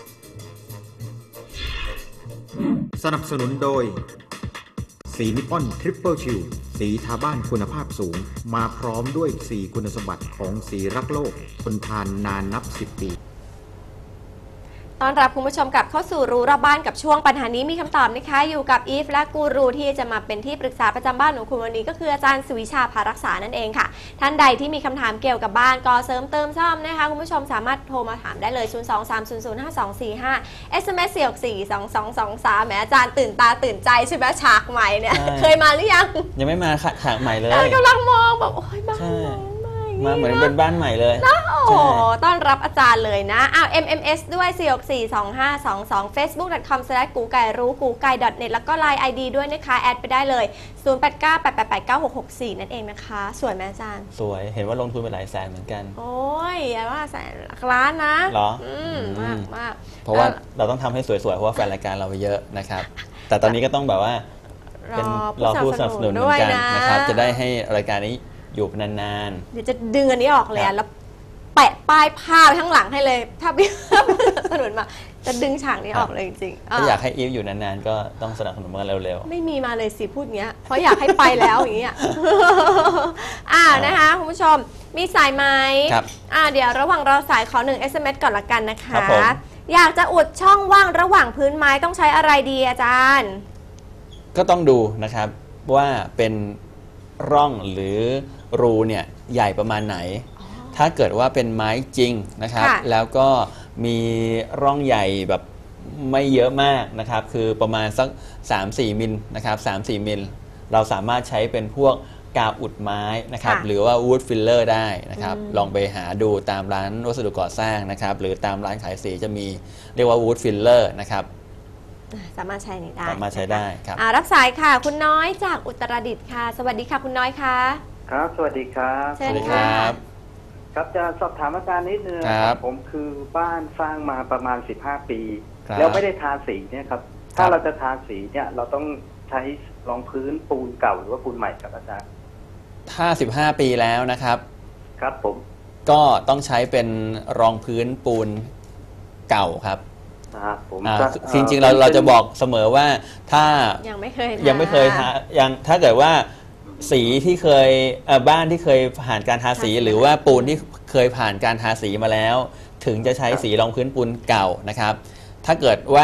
สนับสนุนโดยสีนิปปอนทริปเปิลชิลสีทาบ้านคุณภาพสูงมาพร้อมด้วยสีคุณสมบัติของสีรักโลกทนทานนานนับสิบปีต้อนรับคุณผู้ชมกลับเข้าสู่รู้รอบบ้านกับช่วงปัญหานี้มีคำตอบนะคะอยู่กับอีฟและกูรูที่จะมาเป็นที่ปรึกษาประจำบ้านของคุณวันนี้ก็คืออาจารย์สุวิชาภารักษานั่นเองค่ะท่านใดที่มีคำถามเกี่ยวกับบ้านก่อเสริมเติมซ่อมนะคะคุณผู้ชมสามารถโทรมาถามได้เลยศูนย์ สอง สาม ศูนย์ ศูนย์ ห้า สอง สี่ ห้า เอส เอ็ม เอส สี่ หก สี่ สอง สอง สอง สามแหมอาจารย์ตื่นตาตื่นใจใช่ไหมฉากใหม่เนี่ยเคยมาหรือยังยังไม่มาฉากใหม่เลยกำลังมองแบบโอ้ยบ้านมาเหมือนเป็นบ้านใหม่เลยนะโอ้ต้อนรับอาจารย์เลยนะอ้าว เอ็ม เอ็ม เอส ด้วย สี่ หก สี่ สอง ห้า สอง สอง เฟซบุ๊ก ดอท คอม สแลช กูไก่รู้กูไก่ ดอท เน็ต แล้วก็ ไลน์ ไอ ดี ด้วยนะคะแอดไปได้เลย ศูนย์ แปด เก้า แปด แปด แปด เก้า หก หก สี่ นั่นเองนะคะสวยไหมอาจารย์สวยเห็นว่าลงทุนไปหลายแสนเหมือนกันโอ้ยอย่าว่าแสนหลักล้านนะเหรออืมมากมากเพราะว่าเราต้องทำให้สวยๆเพราะว่าแฟนรายการเราเยอะนะครับแต่ตอนนี้ก็ต้องแบบว่าเป็นรอผู้สนับสนุนเหมือนกันนะครับจะได้ให้รายการนี้อยู่นานๆเดี๋ยวจะดึงอันนี้ออกเลยแล้วแปะป้ายภาพทั้งหลังให้เลยถ้าพี่สนับสนุนมาจะดึงฉากนี้ออกเลยจริงๆถ้าอยากให้อีฟอยู่นานๆก็ต้องสนับสนุนมาเร็วๆไม่มีมาเลยสิพูดเงี้ยเพราะอยากให้ไปแล้วอย่างเงี้ยอ่านะคะคุณผู้ชมมีสายไหมครับอ่าเดี๋ยวระหว่างรอสายขอหนึ่ง เอส เอ็ม เอส ก่อนละกันนะคะอยากจะอุดช่องว่างระหว่างพื้นไม้ต้องใช้อะไรดีอาจารย์ก็ต้องดูนะครับว่าเป็นร่องหรือรูเนี่ยใหญ่ประมาณไหนถ้าเกิดว่าเป็นไม้จริงนะครับแล้วก็มีร่องใหญ่แบบไม่เยอะมากนะครับคือประมาณสัก สามถึงสี่ มิลนะครับ สามถึงสี่ มิลเราสามารถใช้เป็นพวกกาวอุดไม้นะครับหรือว่าวูดฟิลเลอร์ได้นะครับลองไปหาดูตามร้านวัสดุก่อสร้างนะครับหรือตามร้านขายสีจะมีเรียกว่าวูดฟิลเลอร์นะครับสามารถใช้ได้สามารถใช้ได้ครับรับสายค่ะคุณน้อยจากอุตรดิตถ์ค่ะสวัสดีค่ะคุณน้อยค่ะครับสวัสดีครับสวัสดีครับครับจะสอบถามอาจารย์นิดนึงครับผมคือบ้านสร้างมาประมาณสิบห้าปีแล้วไม่ได้ทาสีเนี่ยครับถ้าเราจะทาสีเนี่ยเราต้องใช้รองพื้นปูนเก่าหรือว่าปูนใหม่ครับอาจารย์ถ้าสิบห้าปีแล้วนะครับครับผมก็ต้องใช้เป็นรองพื้นปูนเก่าครับจริงๆเราเราจะบอกเสมอว่าถ้ายังไม่เคยยังไม่เคยทายังถ้าเกิดว่าสีที่เคยบ้านที่เคยผ่านการทาสีหรือว่าปูนที่เคยผ่านการทาสีมาแล้วถึงจะใช้สีรองพื้นปูนเก่านะครับถ้าเกิดว่า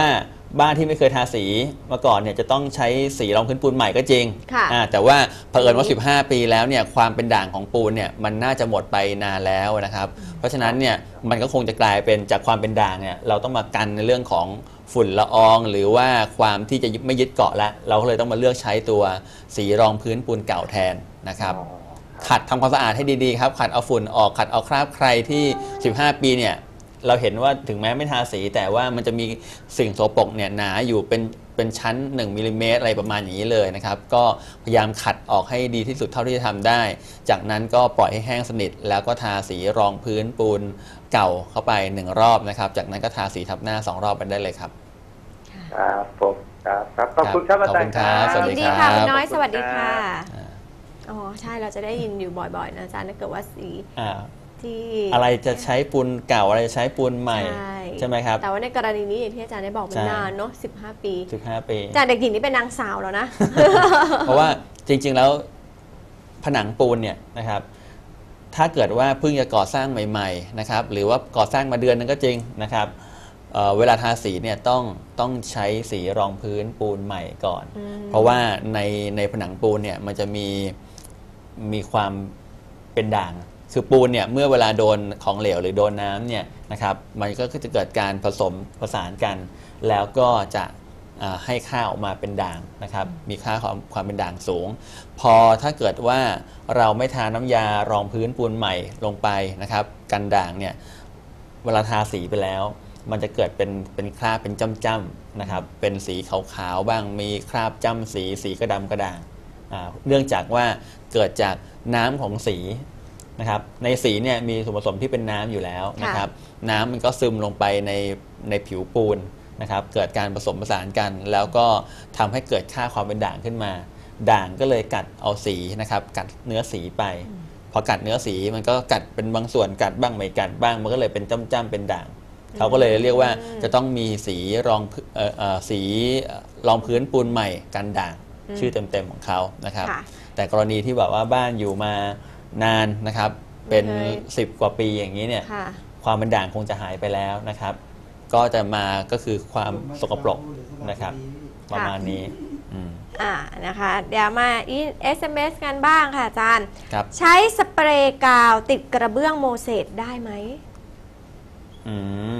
บ้านที่ไม่เคยทาสีมาก่อนเนี่ยจะต้องใช้สีรองพื้นปูนใหม่ก็จริงค่ะอ่าแต่ว่าเผอิญว่าสิบห้าปีแล้วเนี่ยความเป็นด่างของปูนเนี่ยมันน่าจะหมดไปนานแล้วนะครับเพราะฉะนั้นเนี่ยมันก็คงจะกลายเป็นจากความเป็นด่างเนี่ยเราต้องมากันในเรื่องของฝุ่นละอองหรือว่าความที่จะไม่ยึดเกาะแล้วเราก็เลยต้องมาเลือกใช้ตัวสีรองพื้นปูนเก่าแทนนะครับขัดทำความสะอาดให้ดีๆครับขัดเอาฝุ่นออกขัดเอาคราบใครที่สิบห้าปีเนี่ยเราเห็นว่าถึงแม้ไม่ทาสีแต่ว่ามันจะมีสิ่งโสโปรกเนี่ยหนาอยู่เป็นเป็นชั้นหนึ่งมิลลิเมตรอะไรประมาณอย่างนี้เลยนะครับก็พยายามขัดออกให้ดีที่สุดเท่าที่จะทำได้จากนั้นก็ปล่อยให้แห้งสนิทแล้วก็ทาสีรองพื้นปูนเก่าเข้าไปหนึ่งรอบนะครับจากนั้นก็ทาสีทับหน้าสองรอบไปได้เลยครับครับผมครับครับขอบคุณครับอาจารย์ครับสวัสสวัสดีดีครัค่ะบคุณน้อยสวัสดีค่ะอ่าอ๋อใช่เราจะได้ยินอยู่บ่อยๆนะอาจารย์ถ้าเกิดว่าสีอ่าที่อะไรจะใช้ปูนเก่าอะไรจะใช้ปูนใหม่ใช่ใช่ไหมครับแต่ว่าในกรณีนี้อย่างที่อาจารย์ได้บอกมันใช่นานเนาะสิบห้าปีสิบห้าปีจากเด็กหญิงนี่เป็นนางสาวแล้วนะเพราะว่าจริงๆแล้วผนังปูนเนี่ยนะครับถ้าเกิดว่าเพิ่งจะก่อสร้างใหม่ๆนะครับหรือว่าก่อสร้างมาเดือนนึงก็จริงนะครับเอ่อเวลาทาสีเนี่ยต้องต้องใช้สีรองพื้นปูนใหม่ก่อนอืมเพราะว่าในในผนังปูนเนี่ยมันจะมีมีความเป็นด่างคือปูนเนี่ยเมื่อเวลาโดนของเหลวหรือโดนน้ำเนี่ยนะครับมันก็จะเกิดการผสมผสานกัน แล้วก็จะอ่าให้ค่าออกมาเป็นด่างนะครับมีค่าความความเป็นด่างสูง พอถ้าเกิดว่าเราไม่ทาน้ำยารองพื้นปูนใหม่ลงไปนะครับกันด่างเนี่ยเวลาทาสีไปแล้วมันจะเกิดเป็นเป็นคราบเป็นจ้ำๆนะครับเป็นสีขาวๆบ้างมีคราบจ้ำสีสีกระดำกระด่างอ่าเนื่องจากว่าเกิดจากน้ำของสีนะครับในสีเนี่ยมีส่วนผสมที่เป็นน้ำอยู่แล้วนะครับน้ำมันก็ซึมลงไปในในผิวปูนนะครับเกิดการผสมผสานกัน แล้วก็ทำให้เกิดค่าความเป็นด่างขึ้นมาด่างก็เลยกัดเอาสีนะครับกัดเนื้อสีไป พอกัดเนื้อสีมันก็กัดเป็นบางส่วนกัดบ้างไม่กัดบ้างมันก็เลยเป็นจ้ำๆเป็นด่างเขาก็เลยเรียกว่าจะต้องมีสีรองพื้นเอ่อเอ่อสีรองพื้นปูนใหม่กันด่างชื่อเต็มๆของเขานะครับแต่กรณีที่แบบว่าบ้านอยู่มานานนะครับเป็นสิบกว่าปีอย่างนี้เนี่ยความเป็นด่างคงจะหายไปแล้วนะครับก็จะมาก็คือความสกปรกนะครับประมาณนี้อ่านะคะเดี๋ยวมา เอส เอ็ม เอส กันบ้างค่ะอาจารย์ ใช้สเปรย์กาวติดกระเบื้องโมเสสได้ไหมอืม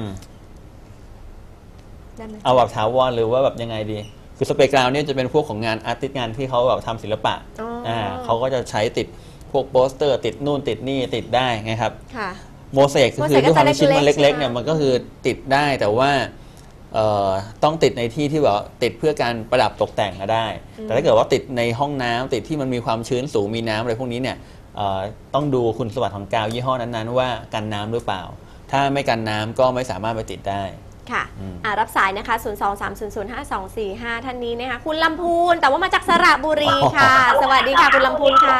ได้ไหมเอาแบบถาวรหรือว่าแบบยังไงดีคือสเปรย์กาวเนี่ยจะเป็นพวกของงานอาร์ติสงานที่เขาแบบทำศิลปะอ่าเขาก็จะใช้ติดพวกโปสเตอร์ติดนู่นติดนี่ติดได้ไงครับค่ะโมเสกก็คือด้วยความชิ้นมันเล็กๆเนี่ยมันก็คือติดได้แต่ว่าต้องติดในที่ที่แบบติดเพื่อการประดับตกแต่งก็ได้แต่ถ้าเกิดว่าติดในห้องน้ำติดที่มันมีความชื้นสูงมีน้ำอะไรพวกนี้เนี่ยต้องดูคุณสมบัติของกาวยี่ห้อนั้นๆว่ากันน้ำหรือเปล่าถ้าไม่กันน้ำก็ไม่สามารถไปติดได้ค่ะรับสายนะคะศูนย์ สอง สาม ศูนย์ ศูนย์ ห้า สอง สี่ ห้าท่านนี้นะคะคุณลำพูนแต่ว่ามาจากสระบุรีค่ะสวัสดีค่ะคุณลำพูนค่ะ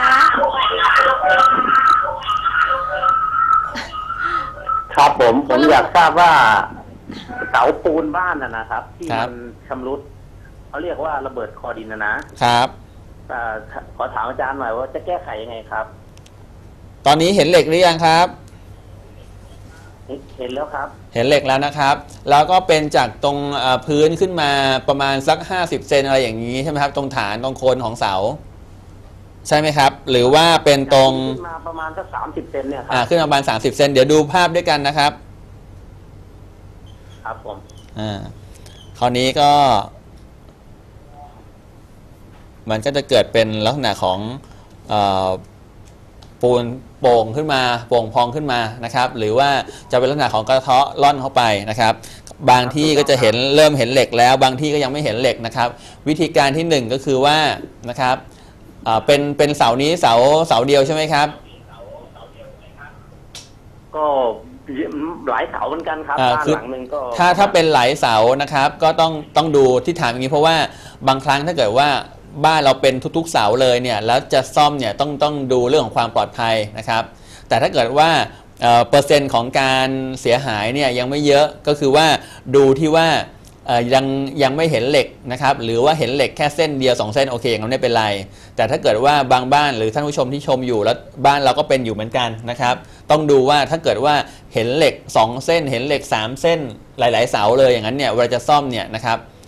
ครับผมผมอยากทราบว่าเสาปูนบ้านน่ะนะครับที่มันชำรุดเขาเรียกว่าระเบิดคอดินนะนะครับขอถามอาจารย์หน่อยว่าจะแก้ไขยังไงครับตอนนี้เห็นเหล็กหรือยังครับเห็นแล้วครับเห็นเหล็กแล้วนะครับแล้วก็เป็นจากตรงพื้นขึ้นมาประมาณสักห้าสิบเซนอะไรอย่างนี้ใช่ไหมครับตรงฐานตรงโคนของเสาใช่ไหมครับหรือว่าเป็นตรงขึ้นมาประมาณสักสามสิบเซนเนี่ยครับอ่าขึ้นมาประมาณสามสิบเซนเดี๋ยวดูภาพด้วยกันนะครับครับผมอ่าคราวนี้ก็มันก็จะเกิดเป็นลักษณะของเอ่อปูนโป่งขึ้นมาโป่งพองขึ้นมานะครับหรือว่าจะเป็นลักษณะของกระเทาะล่อนเข้าไปนะครับบางที่ก็จะเห็นเริ่มเห็นเหล็กแล้วบางที่ก็ยังไม่เห็นเหล็กนะครับวิธีการที่หนึ่งก็คือว่านะครับเป็นเป็นเสานี้เสาเสาเดียวใช่ไหมครับก็หลายเสาเหมือนกันครับบ้านหลังนึงก็ถ้าถ้าเป็นหลายเสานะครับก็ต้องต้องดูที่ถามอย่างนี้เพราะว่าบางครั้งถ้าเกิดว่าบ้านเราเป็นทุกๆเสาเลยเนี่ยแล้วจะซ่อมเนี่ยต้องต้องดูเรื่องของความปลอดภัยนะครับแต่ถ้าเกิดว่าเปอร์เซ็นต์ของการเสียหายเนี่ยยังไม่เยอะก็คือว่าดูที่ว่ายังยังไม่เห็นเหล็กนะครับหรือว่าเห็นเหล็กแค่เส้นเดียวสองเส้นโอเคอย่างนั้นไม่เป็นไรแต่ถ้าเกิดว่าบางบ้านหรือท่านผู้ชมที่ชมอยู่แล้วบ้านเราก็เป็นอยู่เหมือนกันนะครับต้องดูว่าถ้าเกิดว่าเห็นเหล็กสองเส้นเห็นเหล็กสามเส้นหลายๆเสาเลยอย่างนั้นเนี่ยเวลาจะซ่อมเนี่ยนะครับ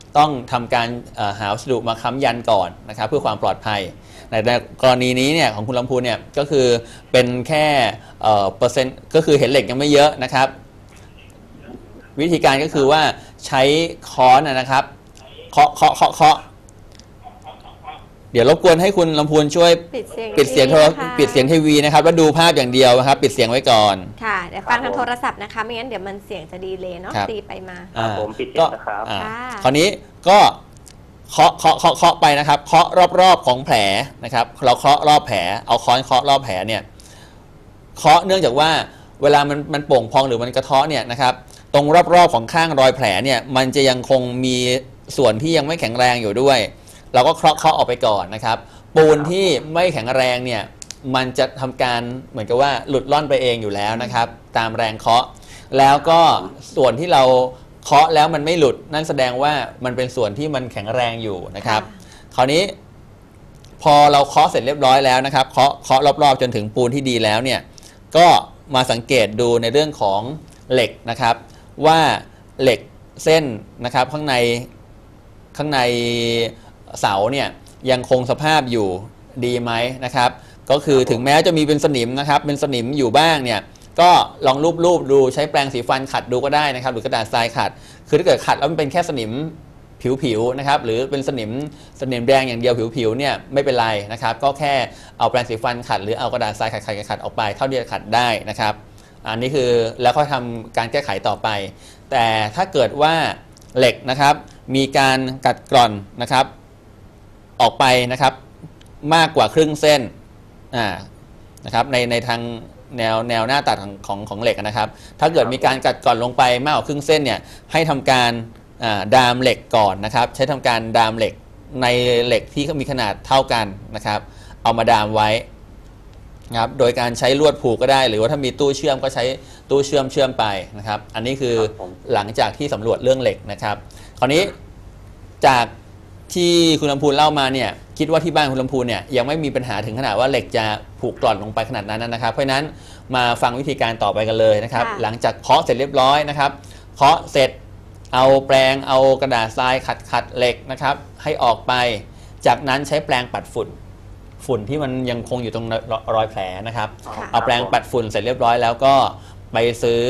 ต้องทำการหาวัสดุมาค้ำยันก่อนนะครับเพื่อความปลอดภัยในกรณีนี้เนี่ยของคุณลำพูนเนี่ยก็คือเป็นแค่เปอร์เซ็นต์ก็คือเห็นเหล็กยังไม่เยอะนะครับวิธีการก็คือว่าใช้ค้อนนะครับเคาะเคาะเคาะเคาะเดี๋ยวรบกวนให้คุณลำพูนช่วยปิดเสียงปิดเสียงโทรปิดเสียงทีวีนะครับแล้วดูภาพอย่างเดียวนะครับปิดเสียงไว้ก่อนค่ะเดี๋ยวฟังทางโทรศัพท์นะคะไม่งั้นเดี๋ยวมันเสียงจะดีเลยเนาะตีไปมาผมปิดเสียงนะครับคราวนี้ก็เคาะเคาะเคาะเคาะไปนะครับเคาะรอบๆของแผลนะครับเราเคาะรอบแผลเอาค้อนเคาะรอบแผลเนี่ยเคาะเนื่องจากว่าเวลามันมันโป่งพองหรือมันกระเทาะเนี่ยนะครับตรงรอบๆของข้างรอยแผลเนี่ยมันจะยังคงมีส่วนที่ยังไม่แข็งแรงอยู่ด้วยเราก็เคาะเคาะออกไปก่อนนะครับปูนที่ไม่แข็งแรงเนี่ยมันจะทำการเหมือนกับว่าหลุดล่อนไปเองอยู่แล้วนะครับตามแรงเคาะแล้วก็ส่วนที่เราเคาะแล้วมันไม่หลุดนั่นแสดงว่ามันเป็นส่วนที่มันแข็งแรงอยู่นะครับคราวนี้พอเราเคาะเสร็จเรียบร้อยแล้วนะครับเคาะเคาะรอบๆจนถึงปูนที่ดีแล้วเนี่ยก็มาสังเกตดูในเรื่องของเหล็กนะครับว่าเหล็กเส้นนะครับข้างในข้างในเสาเนี่ยยังคงสภาพอยู่ดีไหมนะครับก็คือถึงแม้จะมีเป็นสนิมนะครับเป็นสนิมอยู่บ้างเนี่ยก็ลองรูปๆดูใช้แปรงสีฟันขัดดูก็ได้นะครับหรือกระดาษทรายขัดคือถ้าเกิดขัดแล้วมันเป็นแค่สนิมผิวๆนะครับหรือเป็นสนิมสนิมแดงอย่างเดียวผิวๆเนี่ยไม่เป็นไรนะครับก็แค่เอาแปรงสีฟันขัดหรือเอากระดาษทรายขัดขัดขัดออกไปเท่าที่จะขัดได้นะครับอันนี้คือแล้วก็ทำการแก้ไขต่อไปแต่ถ้าเกิดว่าเหล็กนะครับมีการกัดกร่อนนะครับออกไปนะครับมากกว่าครึ่งเส้นอ่านะครับในในทางแนวแนวหน้าตัดของของของเหล็กนะครับถ้าเกิดมีการกัดกร่อนลงไปมากกว่าครึ่งเส้นเนี่ยให้ทำการดามเหล็กก่อนนะครับใช้ทำการดามเหล็กในเหล็กที่มีขนาดเท่ากันนะครับเอามาดามไว้นะครับโดยการใช้ลวดผูกก็ได้หรือว่าถ้ามีตู้เชื่อมก็ใช้ตู้เชื่อมเชื่อมไปนะครับอันนี้คือหลังจากที่สำรวจเรื่องเหล็กนะครับคราวนี้จากที่คุณลำพูนเล่ามาเนี่ยคิดว่าที่บ้านคุณลำพูนเนี่ยยังไม่มีปัญหาถึงขนาดว่าเหล็กจะผูกกร่อนลงไปขนาดนั้นนะครับเพราะฉะนั้นมาฟังวิธีการต่อไปกันเลยนะครับหลังจากเคาะเสร็จเรียบร้อยนะครับเคาะเสร็จเอาแปรงเอากระดาษทรายขัดขัดเหล็กนะครับให้ออกไปจากนั้นใช้แปรงปัดฝุ่นฝุ่นที่มันยังคงอยู่ตรงรอยแผลนะครับเอาแปรงปัดฝุ่นเสร็จเรียบร้อยแล้วก็ไปซื้อ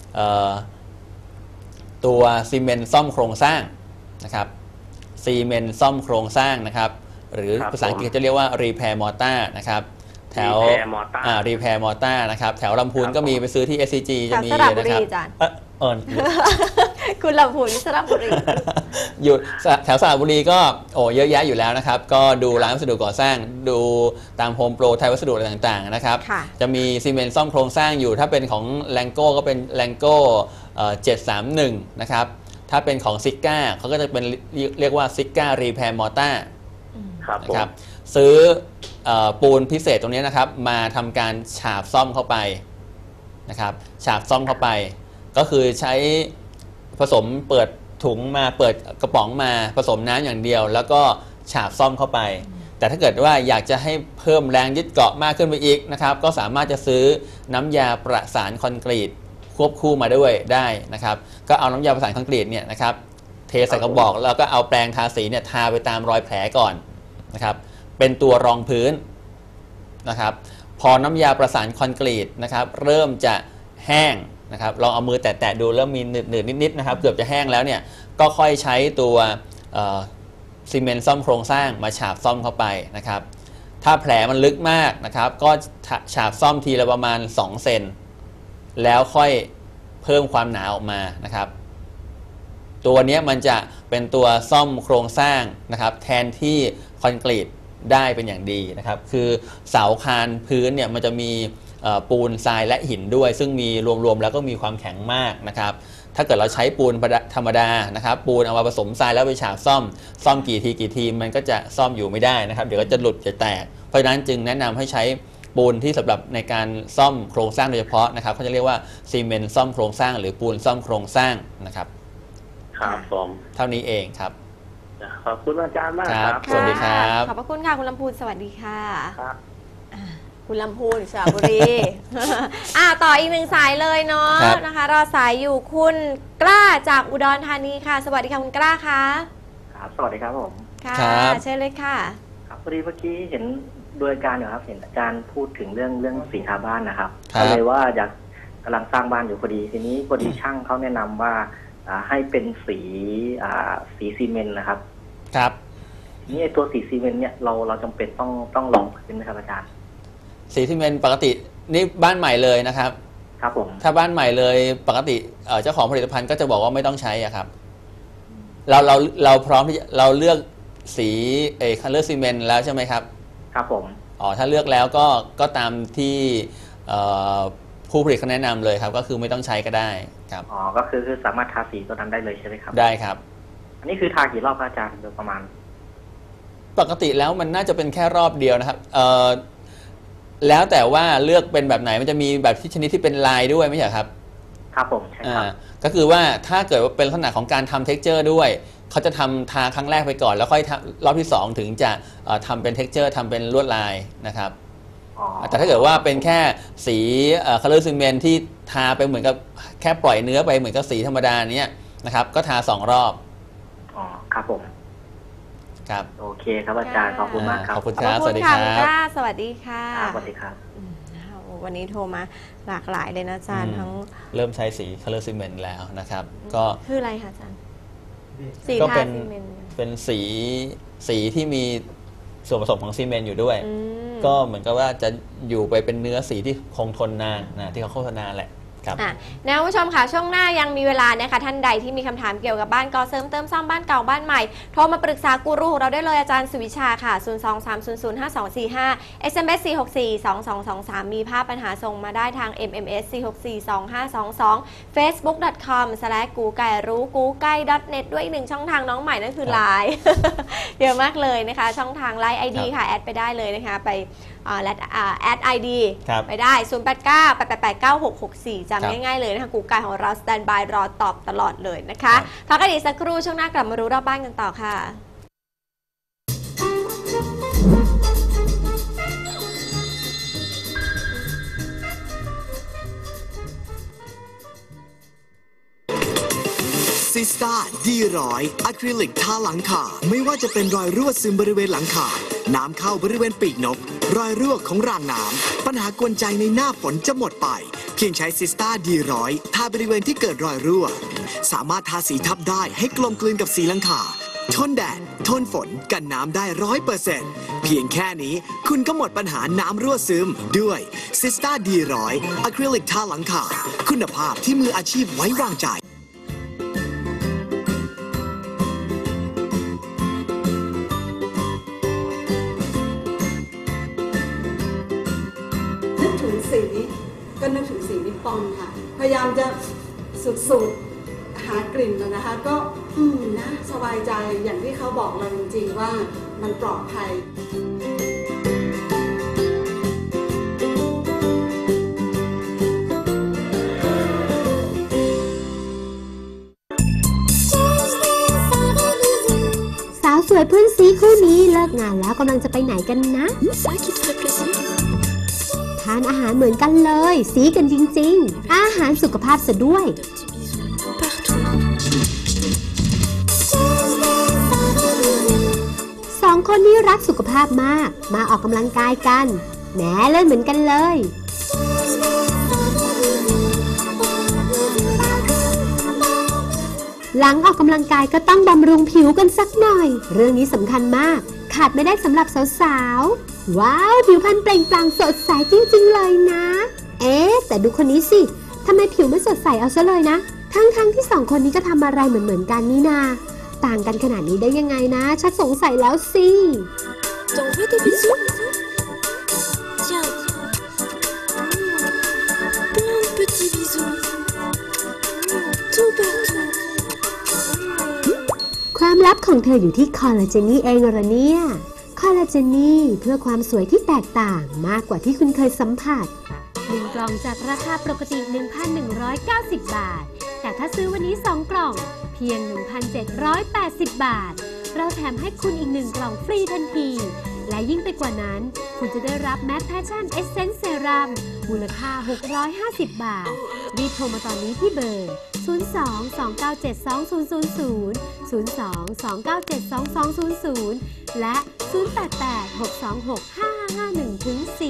ตัวซีเมนต์ซ่อมโครงสร้างนะครับซีเมนต์ซ่อมโครงสร้างนะครับหรือภาษาอังกฤษจะเรียกว่า repair mortar นะครับแถว repair mortar นะครับแถวลำพูนก็มีไปซื้อที่ เอส ซี จี จะมีนะครับเออคุณลำพูนสระบุรีอยู่แถวสระบุรีก็โอ้เยอะแยะอยู่แล้วนะครับก็ดูร้านวัสดุก่อสร้างดูตามโฮมโปรไทยวัสดุอะไรต่างๆนะครับจะมีซีเมนต์ซ่อมโครงสร้างอยู่ถ้าเป็นของแลงโก้ก็เป็นแลงโก้เจ็ดสามหนึ่งนะครับถ้าเป็นของซิก้าเขาก็จะเป็นเรียกว่าซิก้ารีแพร์มอร์ต้านะครับซื้อปูนพิเศษตรงนี้นะครับมาทำการฉาบซ่อมเข้าไปนะครับฉาบซ่อมเข้าไปก็คือใช้ผสมเปิดถุงมาเปิดกระป๋องมาผสมน้ำอย่างเดียวแล้วก็ฉาบซ่อมเข้าไปแต่ถ้าเกิดว่าอยากจะให้เพิ่มแรงยึดเกาะมากขึ้นไปอีกนะครับก็สามารถจะซื้อน้ำยาประสานคอนกรีตควบคู่มาด้วยได้นะครับก็เอาน้ำยาประสานคอนกรีตเนี่ยนะครับเทใส่กระบอกแล้วก็เอาแปรงทาสีเนี่ยทาไปตามรอยแผลก่อนนะครับเป็นตัวรองพื้นนะครับพอน้ำยาประสานคอนกรีตนะครับเริ่มจะแห้งนะครับลองเอามือแตะๆดูเริ่มมีหนืดๆนิดๆนะครับเกือบจะแห้งแล้วเนี่ยก็ค่อยใช้ตัวซีเมนต์ซ่อมโครงสร้างมาฉาบซ่อมเข้าไปนะครับถ้าแผลมันลึกมากนะครับก็ฉาบซ่อมทีละประมาณสองเซนแล้วค่อยเพิ่มความหนาออกมานะครับตัวนี้มันจะเป็นตัวซ่อมโครงสร้างนะครับแทนที่คอนกรีตได้เป็นอย่างดีนะครับคือเสาคานพื้นเนี่ยมันจะมีปูนทรายและหินด้วยซึ่งมีรวมๆแล้วก็มีความแข็งมากนะครับถ้าเกิดเราใช้ปูนธรรมดานะครับปูนเอามาผสมทรายแล้วไปฉาบซ่อมซ่อมกี่ทีกี่ทีมันก็จะซ่อมอยู่ไม่ได้นะครับเดี๋ยวก็จะหลุดจะแตกเพราะฉะนั้นจึงแนะนำให้ใช้ปูนที่สำหรับในการซ่อมโครงสร้างโดยเฉพาะนะครับเขาจะเรียกว่าซีเมนต์ซ่อมโครงสร้างหรือปูนซ่อมโครงสร้างนะครับครับผมเท่านี้เองครับขอบคุณอาจารย์มากครับสวัสดีครับขอบพระคุณค่ะคุณลำพูนสวัสดีค่ะครับคุณลำพูนสระบุรี อ่าต่ออีกหนึ่งสายเลยเนาะนะคะรอสายอยู่คุณกล้าจากอุดรธานีค่ะสวัสดีค่ะคุณกล้าค่ะครับสวัสดีครับผมค่ะเชิญเลยค่ะครับพอดีเมื่อกี้เห็นโดยการอยู่ครับเห็นอาจารย์พูดถึงเรื่องเรื่องสีทาบ้านนะครับก็เลยว่าอยากกำลังสร้างบ้านอยู่พอดีทีนี้พอดีช่างเขาแนะนำว่าให้เป็นสีสีซีเมนต์นะครับครับนี่ไอตัวสีซีเมนต์เนี่ยเราเราจำเป็นต้องต้องลองพื้นไหมครับอาจารย์สีซีเมนต์ปกตินี่บ้านใหม่เลยนะครับครับผมถ้าบ้านใหม่เลยปกติเจ้าของผลิตภัณฑ์ก็จะบอกว่าไม่ต้องใช้อ่ะครับเราเราเราพร้อมที่เราเลือกสีเอคัลเลอร์ซีเมนต์แล้วใช่ไหมครับครับผมอ๋อถ้าเลือกแล้วก็ก็ตามที่ผู้ผลิตเขาแนะนำเลยครับก็คือไม่ต้องใช้ก็ได้ครับอ๋อก็คือคือสามารถทาสีตัวนั้นได้เลยใช่ไหมครับได้ครับอันนี้คือทากี่รอบอาจารย์โดยประมาณปกติแล้วมันน่าจะเป็นแค่รอบเดียวนะครับเอ่อแล้วแต่ว่าเลือกเป็นแบบไหนมันจะมีแบบที่ชนิดที่เป็นลายด้วยไม่ใช่ครับครับผมใช่ครับก็คือว่าถ้าเกิดว่าเป็นลักษณะของการทำเท็กเจอร์ด้วยเขาจะทำทาครั้งแรกไปก่อนแล้วค่อยรอบที่สองถึงจะทำเป็นเท็กเจอร์ทำเป็นลวดลายนะครับแต่ถ้าเกิดว่าเป็นแค่สีคัลเลอร์ซีเมนต์ที่ทาไปเหมือนกับแค่ปล่อยเนื้อไปเหมือนกับสีธรรมดาเนี้ยนะครับก็ทาสองรอบอ๋อครับผมครับโอเคครับอาจารย์ขอบคุณมากครับขอบคุณครับสวัสดีครับสวัสดีค่ะสวัสดีครับวันนี้โทรมาหลากหลายเลยนะอาจารย์ทั้งเริ่มใช้สีคัลเลอร์ซีเมนต์แล้วนะครับก็คืออะไรคะอาจารย์สีทาซีเมนต์เป็นสีสีที่มีส่วนผสมของซีเมนต์อยู่ด้วยก็เหมือนกับว่าจะอยู่ไปเป็นเนื้อสีที่คงทนนานนะที่เขาโฆษณาแหละครับนะคุณผู้ชมค่ะช่วงหน้ายังมีเวลานะคะท่านใดที่มีคำถามเกี่ยวกับบ้านก่อเสริมเติมซ่อมบ้านเก่าบ้านใหม่โทรมาปรึกษากูรูเราได้เลยอาจารย์สุวิชาค่ะศูนย์ สอง สาม ศูนย์ ศูนย์ ห้า สอง สี่ ห้า เอส เอ็ม เอส สี่ หก สี่ สอง สอง สอง สาม มีภาพปัญหาส่งมาได้ทาง เอ็ม เอ็ม เอส สี่ หก สี่ สอง ห้า สอง สอง เฟซบุ๊ก ดอท คอม สแลช กูไก่รู้กูไก่ ดอท เน็ต ด้วยอีกหนึ่งช่องทางน้องใหม่นั่นคือไลน์เยอะมากเลยนะคะช่องทางไลน์ ไอ ดี ค่ะแอดไปได้เลยนะคะไปแอด ไอ ดี ไปได้ศูนย์ แปด เก้า แปด แปด แปด เก้า หก หก สี่จำง่ายๆเลยนะคะกูไก่ของเราสแตนบายรอตอบตลอดเลยนะคะพักกันอีกสักครู่ช่วงหน้ากลับมารู้รอบบ้านกันต่อค่ะซิสตาดีร้อยอะคริลิกทาหลังคาไม่ว่าจะเป็นรอยรั่วซึมบริเวณหลังคาน้ำเข้าบริเวณปีกนกรอยรั่วของรางน้ำปัญหากวนใจในหน้าฝนจะหมดไปเพียงใช้ซิสตาดีร้อยทาบริเวณที่เกิดรอยรั่วสามารถทาสีทับได้ให้กลมกลืนกับสีหลังคาทนแดดทนฝนกันน้ำได้ร้อยเปอร์เซ็นต์เพียงแค่นี้คุณก็หมดปัญหาน้ำรั่วซึมด้วยซิสตาดีร้อยอะคริลิกทาหลังคาคุณภาพที่มืออาชีพไว้วางใจสีก็นึกถึงสีนิปปอนค่ะพยายามจะสุดๆหากลิ่นมันนะคะก็อืมนะสบายใจอย่างที่เขาบอกเราจริงๆว่ามันปลอดภัยสาวสวยเพื่อนซีคู่นี้เลิกงานแล้วกำลังจะไปไหนกันนะทานอาหารเหมือนกันเลยสีกันจริงๆอาหารสุขภาพซะด้วยสองคนนี้รักสุขภาพมากมาออกกำลังกายกันแหมเล่นเหมือนกันเลยหลังออกกำลังกายก็ต้องบำรุงผิวกันสักหน่อยเรื่องนี้สำคัญมากขาดไม่ได้สำหรับสาวๆว้าวผิวพรรณเปล่งปลั่งสดใสจริงๆเลยนะเอ๊ะแต่ดูคนนี้สิทำไมผิวไม่สดใสเอาซะเลยนะทั้งๆที่สองคนนี้ก็ทำอะไรเหมือนๆกันนี่นาต่างกันขนาดนี้ได้ยังไงนะชักสงสัยแล้วสิความลับของเธออยู่ที่คอลลาเจนนี่เองเหรอเนี่ยคอลลาเจนนี่เพื่อความสวยที่แตกต่างมากกว่าที่คุณเคยสัมผัสหนึ่งกล่องจากราคาปกติ หนึ่งพันหนึ่งร้อยเก้าสิบ บาทแต่ถ้าซื้อวันนี้สองกล่องเพียง หนึ่งพันเจ็ดร้อยแปดสิบ บาทเราแถมให้คุณอีกหนึ่งกล่องฟรีทันทีและยิ่งไปกว่านั้นคุณจะได้รับแมทแพชชั่นเอเซนส์เซรั่มมูลค่าหกร้อยห้าสิบบาทรีบโทรมาตอนนี้ที่เบอร์ศูนย์ สอง สอง เก้า เจ็ด สอง ศูนย์ ศูนย์ ศูนย์ ศูนย์ สอง สอง เก้า เจ็ด สอง สอง ศูนย์ ศูนย์ และ ศูนย์ แปด แปด หก สอง หก ห้า ห้า ห้า หนึ่ง สี่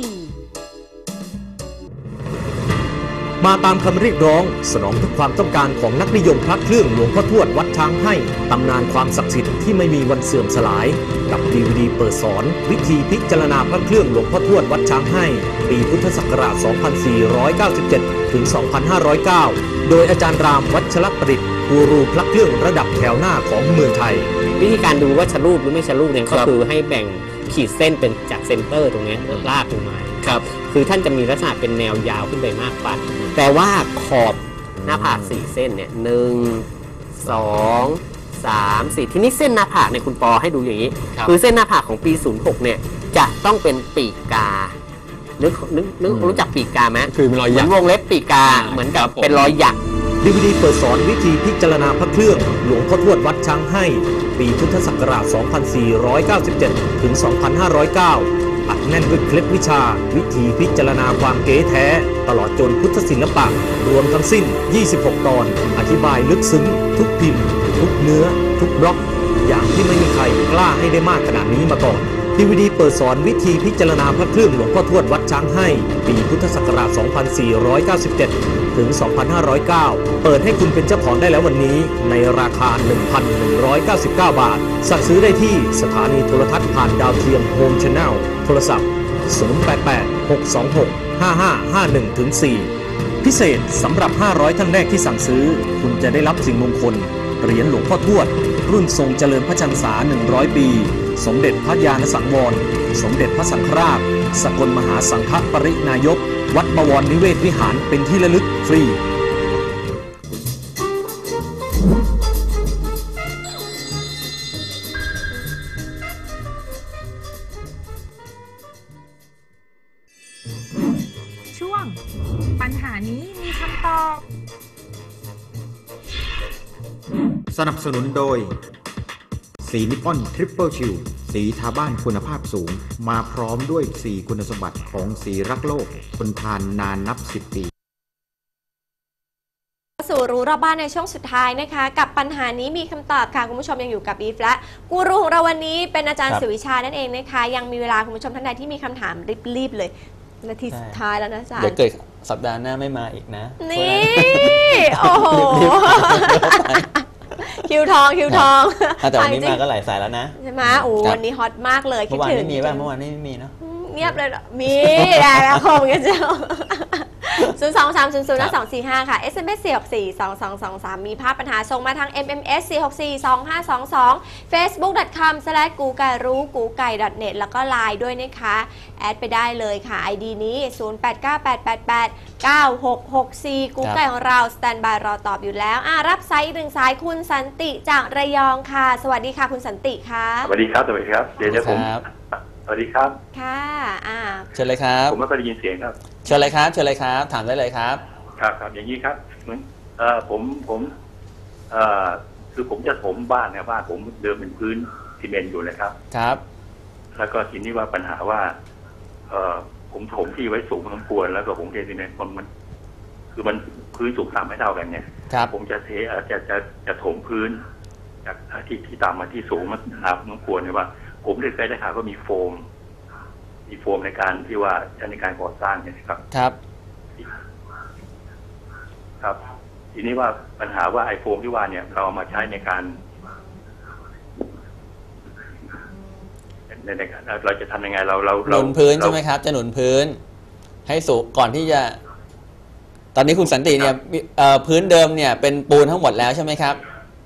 มาตามคำเรียกร้องสนองทุกความต้องการของนักนิยมพระเครื่องหลวงพ่อทวดวัดช้างให้ตำนานความศักดิ์สิทธิ์ที่ไม่มีวันเสื่อมสลายกับดีวดีเปิดสอนวิธีพิจารณาพระเครื่องหลวงพ่อทวดวัดช้างให้ปีพุทธศักราช สองพันสี่ร้อยเก้าสิบเจ็ด ถึง สองพันห้าร้อยเก้า โดยอาจารย์รามวัชรประดิษฐ์กูรูพระเครื่องระดับแถวหน้าของเมืองไทยวิธีการดูว่าชะลูปหรือไม่ชะลูปเนี่ยก็คือให้แบ่งขีดเส้นเป็นจากเซนเตอร์ตรงนี้ลากลงมาครับคือท่านจะมีลักษณะเป็นแนวยาวขึ้นไปมากกว่าแต่ว่าขอบหน้าผากสี่เส้นเนี่ยหนึ่งสองสามสี่ทีนี้เส้นหน้าผากเนี่ยคุณปอให้ดูอย่างนี้คือเส้นหน้าผากของปีศูนย์หกเนี่ยจะต้องเป็นปีกกานึกนึกนึกรู้จักปีกกาไหมคือเป็นรอยหยักวงเล็บปีกกาเหมือนกับเป็นรอยหยักดีวดีเปิดสอนวิธีพิจารณาพระเครื่องหลวงพ่อทวดวัดช้างให้ปีพุทธศักราช สองพันสี่ร้อยเก้าสิบเจ็ด ถึง สองพันห้าร้อยเก้า อัดแน่นด้วยเคล็ดวิชาวิธีพิจารณาความเก๋แท้ตลอดจนพุทธศิลปะรวมทั้งสิ้นยี่สิบหกตอนอธิบายลึกซึ้งทุกพิมพ์ทุกเนื้อทุกบล็อกอย่างที่ไม่มีใครกล้าให้ได้มากขนาดนี้มาก่อนดีวดีเปิดสอนวิธีพิจารณาพระเครื่องหลวงพ่อทวดวัดช้างให้ปีพุทธศักราช สองพันสี่ร้อยเก้าสิบเจ็ด ถึง สองพันห้าร้อยเก้า เปิดให้คุณเป็นเจ้าของได้แล้ววันนี้ในราคา หนึ่งพันหนึ่งร้อยเก้าสิบเก้า บาทสั่งซื้อได้ที่สถานีโทรทัศน์ผ่านดาวเทียมโฮมชาแนลโทรศัพท์ ศูนย์ แปด แปด หก สอง หก ห้า ห้า ห้า หนึ่ง สี่ พิเศษสำหรับห้าร้อยท่านแรกที่สั่งซื้อคุณจะได้รับสิ่งมงคลเหรียญหลวงพ่อทวดรุ่นทรงเจริญพระชรรษาหนึ่งร้อยปีสมเด็จพระญาณสังวรสมเด็จพระสังฆราชสกลมหาสังฆปรินายกวัดบวรนิเวศวิหารเป็นที่ระลึกฟรีช่วงปัญหานี้มีคำตอบสนับสนุนโดยสีนิปปอนทริปเปิลชิลสีทาบ้านคุณภาพสูงมาพร้อมด้วยสีคุณสมบัติของสีรักโลกทนทานนานนับสิบปีสู่รู้รอบบ้านในช่วงสุดท้ายนะคะกับปัญหานี้มีคำตอบค่ะคุณผู้ชมยังอยู่กับอีฟและกูรูของเราวันนี้เป็นอาจารย์สุวิชานั่นเองนะคะยังมีเวลาคุณผู้ชมท่านใดที่มีคำถามรีบๆเลยนาทีสุดท้ายแล้วนะอาจารย์เดี๋ยวเกิดสัปดาห์หน้าไม่มาอีกนะนี่โอ้โหคิวทองคิวทองแต่วันนี้มาก็หลายสายแล้วนะใช่ไหมโอ้วันนี้ฮอตมากเลยเมื่อวานไม่มีป่ะเมื่อวานไม่มีเนาะเงียบเลยมีได้แล้วคงกันเจ้าศูนย์ สอง สาม ศูนย์ ศูนย์ สอง สี่ ห้าค่ะ เอส เอ็ม เอส สี่ หก สี่ สอง สอง สอง สามมีภาพปัญหาส่งมาทาง เอ็ม เอ็ม เอส สี่ หก สี่ สอง ห้า สอง สอง เฟซบุ๊ก ดอท คอม สแลช กูไก่รู้กูไก่ ดอท เน็ต แล้วก็ ไลน์ ด้วยนะคะแอดไปได้เลยค่ะ ไอ ดี นี้ ศูนย์ แปด เก้า แปด แปด แปด เก้า หก หก สี่ กูไก่ของเราสแตนบายรอตอบอยู่แล้วอ่ะรับสายอีกหนึ่งสายคุณสันติจากระยองค่ะสวัสดีค่ะคุณสันติค่ะสวัสดีครับสวัสดีครับเดี๋ยวจะผมสวัสดีครับค่ะอ่าเชิญเลยครับผมไม่ได้ยินเสียงครับเชิญเลยครับเชิญเลยครับถามได้เลยครับครับครับอย่างนี้ครับเหมือนเอ่อผมผมเอ่อคือผมจะถมบ้านเนี่ยบ้านผมเดิมเป็นพื้นซีเมนต์อยู่นะครับครับแล้วก็ทีนี้ว่าปัญหาว่าเอ่อผมถมที่ไว้สูงพอสมควรแล้วก็ผมเทซีเมนต์มันมันคือมันพื้นสูงต่ำไม่เท่ากันเนี่ยผมจะเทจะจะจะถมพื้นจากที่ที่ต่ำมาที่สูงมันนะครับมันควรเนี่ยว่าผมได้เคยได้ข่าวว่ามีโฟมมีโฟมในการที่ว่าใช้ในการก่อสร้างเนี่ยครับครับครับทีนี้ว่าปัญหาว่าไอโฟมที่ว่าเนี่ยเราเอามาใช้ในการในในการเราจะทำยังไงเราเราหนุนพื้นใช่ไหมครับจะหนุนพื้นให้สูงก่อนที่จะตอนนี้คุณสันติเนี่ยพื้นเดิมเนี่ยเป็นปูนทั้งหมดแล้วใช่ไหมครับ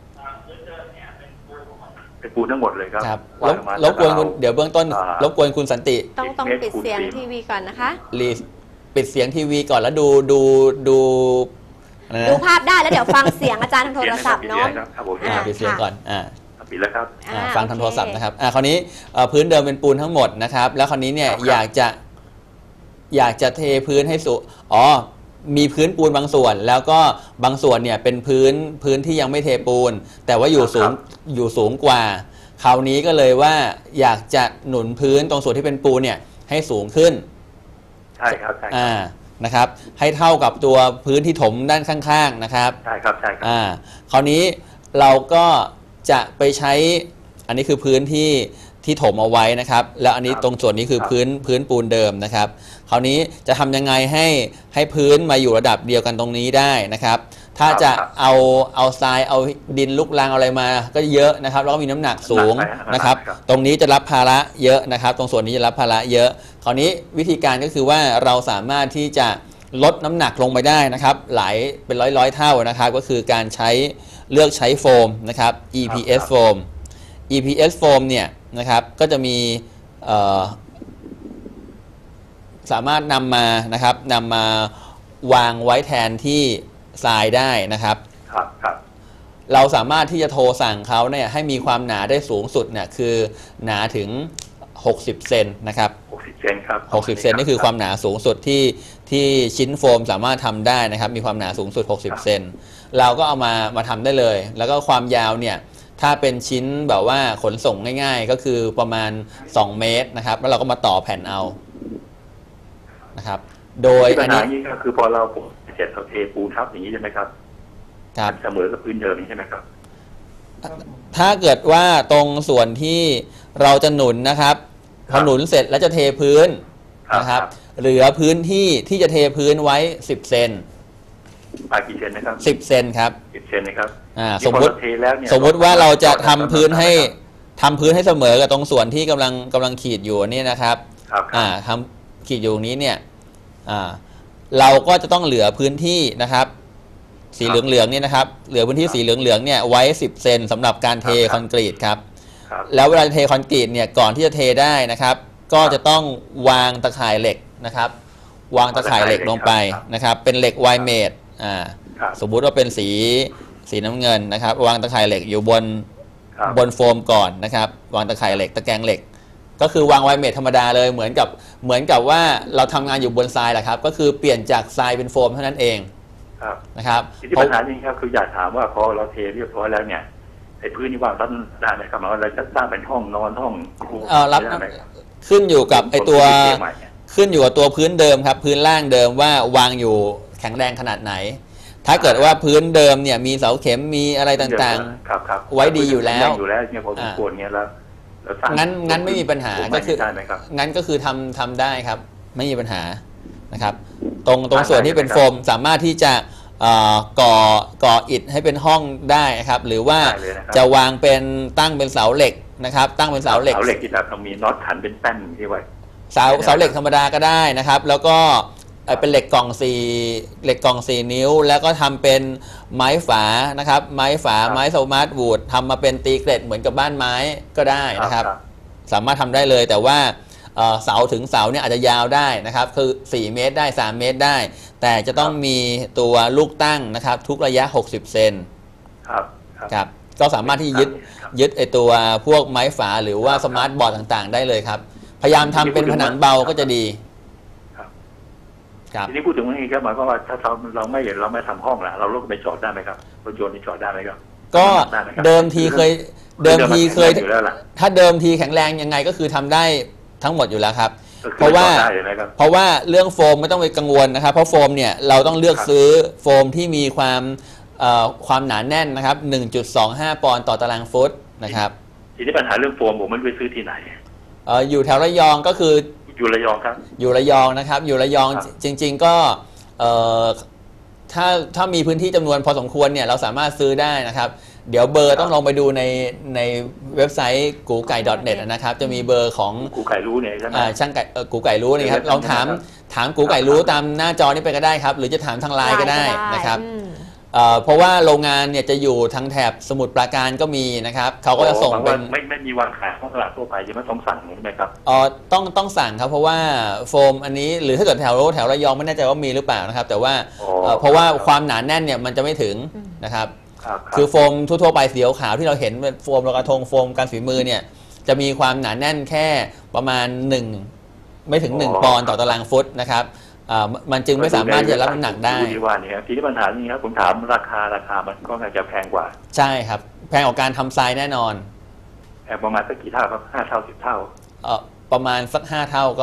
เป็นปูนทั้งหมดเลยครับรบกวนคุณเดี๋ยวเบื้องต้นรบกวนคุณสันติต้องต้องปิดเสียงทีวีก่อนนะคะรีปิดเสียงทีวีก่อนแล้วดูดูดูดูภาพได้แล้วเดี๋ยวฟังเสียงอาจารย์ทางโทรศัพท์เนาะปิดเสียงก่อนอ่าปิดแล้วครับฟังทางโทรศัพท์นะครับอ่าคราวนี้พื้นเดิมเป็นปูนทั้งหมดนะครับแล้วคราวนี้เนี่ยอยากจะอยากจะเทพื้นให้สูงอ๋อมีพื้นปูนบางส่วนแล้วก็บางส่วนเนี่ยเป็นพื้นพื้นที่ยังไม่เทปูนแต่ว่าอยู่สูงอยู่สูงกว่าคราวนี้ก็เลยว่าอยากจะหนุนพื้นตรงส่วนที่เป็นปูนเนี่ยให้สูงขึ้นใช่ครับใช่อ่านะครับให้เท่ากับตัวพื้นที่ถมด้านข้างๆนะครับใช่ครับใช่ครับอ่าคราวนี้เราก็จะไปใช้อันนี้คือพื้นที่ที่ถมเอาไว้นะครับแล้วอันนี้ตรงส่วนนี้คือพื้นพื้นปูนเดิมนะครับคราวนี้จะทำยังไงให้ให้พื้นมาอยู่ระดับเดียวกันตรงนี้ได้นะครับถ้าจะเอาเอาทรายเอาดินลุกรังอะไรมาก็เยอะนะครับแล้วก็มีน้ำหนักสูงนะครับตรงนี้จะรับภาระเยอะนะครับตรงส่วนนี้จะรับภาระเยอะคราวนี้วิธีการก็คือว่าเราสามารถที่จะลดน้ำหนักลงไปได้นะครับหลายเป็นร้อยร้อยเท่านะครับก็คือการใช้เลือกใช้โฟมนะครับ อี พี เอส โฟม อี พี เอส โฟมเนี่ยนะครับก็จะมีสามารถนำมานะครับนำมาวางไว้แทนที่ทรายได้นะครับครับครับเราสามารถที่จะโทรสั่งเขาเนี่ยให้มีความหนาได้สูงสุดเนี่ยคือหนาถึงหกสิบเซนนะครับหกสิบเซนครับหกสิบเซนนี่คือความหนาสูงสุดที่ที่ชิ้นโฟมสามารถทำได้นะครับมีความหนาสูงสุดหกสิบเซนเราก็เอามามาทำได้เลยแล้วก็ความยาวเนี่ยถ้าเป็นชิ้นแบบว่าขนส่งง่ายๆก็คือประมาณสองเมตรนะครับแล้วเราก็มาต่อแผ่นเอานะครับโดยอันนี้ก็คือพอเราเสร็จเราเทปูนทับอย่างนี้ใช่ไหมครับครับเสมอกับพื้นเดิมใช่ไหมครับถ้าเกิดว่าตรงส่วนที่เราจะหนุนนะครับพอหนุนเสร็จแล้วจะเทพื้นนะครับเหลือพื้นที่ที่จะเทพื้นไว้สิบเซนปลายกี่เซนนะครับสิบเซนครับสิบเซนนะครับอ่าสมมติสมมติว่าเราจะทำพื้นให้ทำพื้นให้เสมอกับตรงส่วนที่กำลังกำลังขีดอยู่นี่นะครับอ่าทำขีดอยู่นี้เนี่ยอ่าเราก็จะต้องเหลือพื้นที่นะครับสีเหลืองๆนี่นะครับเหลือพื้นที่สีเหลืองๆเนี่ยไว้สิบเซนสำหรับการเทคอนกรีตครับแล้วเวลาเทคอนกรีตเนี่ยก่อนที่จะเทได้นะครับก็จะต้องวางตะข่ายเหล็กนะครับวางตะข่ายเหล็กลงไปนะครับเป็นเหล็กไวเมดอ่าสมมุติว่าเป็นสีสีน้ำเงินนะครับวางตะข่ายเหล็กอยู่บนบนโฟมก่อนนะครับวางตะข่ายเหล็กตะแกรงเหล็กก็คือวางไวเมดธรรมดาเลยเหมือนกับเหมือนกับว่าเราทำงานอยู่บนทรายแหละครับก็คือเปลี่ยนจากทรายเป็นโฟมเท่านั้นเองนะครับที่ปัญหาจริงครับคืออยากถามว่าพอเราเทเรียบร้อยแล้วเนี่ยไอ้พื้นที่ว่างรับได้ไหมครับหมายว่าเราจะสร้างเป็นห้องนอนห้องครัวเออรับขึ้นอยู่กับไอ้ตัวขึ้นอยู่กับตัวพื้นเดิมครับพื้นล่างเดิมว่าวางอยู่แข็งแรงขนาดไหนถ้าเกิดว่าพื้นเดิมเนี่ยมีเสาเข็มมีอะไรต่างๆไว้ดีอยู่แล้วอยู่แล้วเนี่ยพอสมควรเนี่ยแล้วงั้นงั้นไม่มีปัญหาก็คืองั้นก็คือทำทำได้ครับไม่มีปัญหานะครับตรงตรงส่วนที่เป็นโฟมสามารถที่จะก่อก่ออิฐให้เป็นห้องได้นะครับหรือว่าจะวางเป็นตั้งเป็นเสาเหล็กนะครับตั้งเป็นเสาเหล็กเสาเหล็กที่แบบมีน็อตขันเป็นแป้นที่ไว้เสาเสาเหล็กธรรมดาก็ได้นะครับแล้วก็เป็นเหล็กกล่องสี่เหล็กกล่องสี่นิ้วแล้วก็ทำเป็นไม้ฝานะครับไม้ฝาไม้สมาร์ทวูดทำมาเป็นตีเกล็ดเหมือนกับบ้านไม้ก็ได้นะครับสามารถทำได้เลยแต่ว่าเสาถึงเสาเนี่ยอาจจะยาวได้นะครับคือสี่เมตรได้สามเมตรได้แต่จะต้องมีตัวลูกตั้งนะครับทุกระยะหกสิบเซนครับครับก็สามารถที่ยึดยึดไอตัวพวกไม้ฝาหรือว่าสมาร์ทบอร์ดต่างๆได้เลยครับพยายามทำเป็นผนังเบาก็จะดีทีนี้พูดถึงนี้ครับหมายความว่าถ้าเราเราไม่เราไม่ทำห้องละเราลุกไปจอดได้ไหมครับรถยนต์นี่จอดได้ไหมครับก็เดิมทีเคยเดิมทีเคยถ้าเดิมทีแข็งแรงยังไงก็คือทำได้ทั้งหมดอยู่แล้วครับเพราะว่าเพราะว่าเรื่องโฟมไม่ต้องไปกังวลนะครับเพราะโฟมเนี่ยเราต้องเลือกซื้อโฟมที่มีความความหนาแน่นนะครับ หนึ่งจุดสองห้า ปอนด์ต่อตารางฟุตนะครับทีนี้ปัญหาเรื่องโฟมผมไม่รู้ไปซื้อที่ไหนอยู่แถวระยองก็คืออยู่ระยองครับอยู่ระยองนะครับอยู่ระยองจริงๆก็ถ้าถ้ามีพื้นที่จำนวนพอสมควรเนี่ยเราสามารถซื้อได้นะครับเดี๋ยวเบอร์ต้องลองไปดูในในเว็บไซต์กูไก่ .net นะครับจะมีเบอร์ของกูไก่รู้เนี่ยใช่ไหมช่างไก่กูไก่รู้นี่ครับลองถามถามกูไก่รู้ตามหน้าจอนี้ไปก็ได้ครับหรือจะถามทางไลน์ก็ได้นะครับเพราะว่าโรงงานเนี่ยจะอยู่ทางแถบสมุทรปราการก็มีนะครับเขาก็จะส่งเป็นไม่ไม่มีวางขายของตลาดทั่วไปจะไม่ต้องสั่งใช่ไหมครับอ๋อต้องต้องสั่งครับเพราะว่าโฟมอันนี้หรือถ้าเกิดแถวแถวระยองไม่แน่ใจว่ามีหรือเปล่านะครับแต่ว่าเพราะว่าความหนาแน่นเนี่ยมันจะไม่ถึงนะครับคือโฟมทั่วๆไปสีขาวที่เราเห็นเป็นโฟมกระทงโฟมการฝีมือเนี่ยจะมีความหนาแน่นแค่ประมาณหนึ่งไม่ถึงหนึ่งปอนด์ต่อตารางฟุตนะครับมันจึงไม่สามารถจะรับน้ำหนักได้ที่ว่านี่ครับทีนี้ปัญหานี้ครับผมถามราคาราคามันก็จะแพงกว่าใช่ครับแพงกว่าการทำทรายแน่นอนแพงประมาณสักกี่เท่าครับห้าเท่าสิบเท่าเออประมาณสักห้าเท่าก็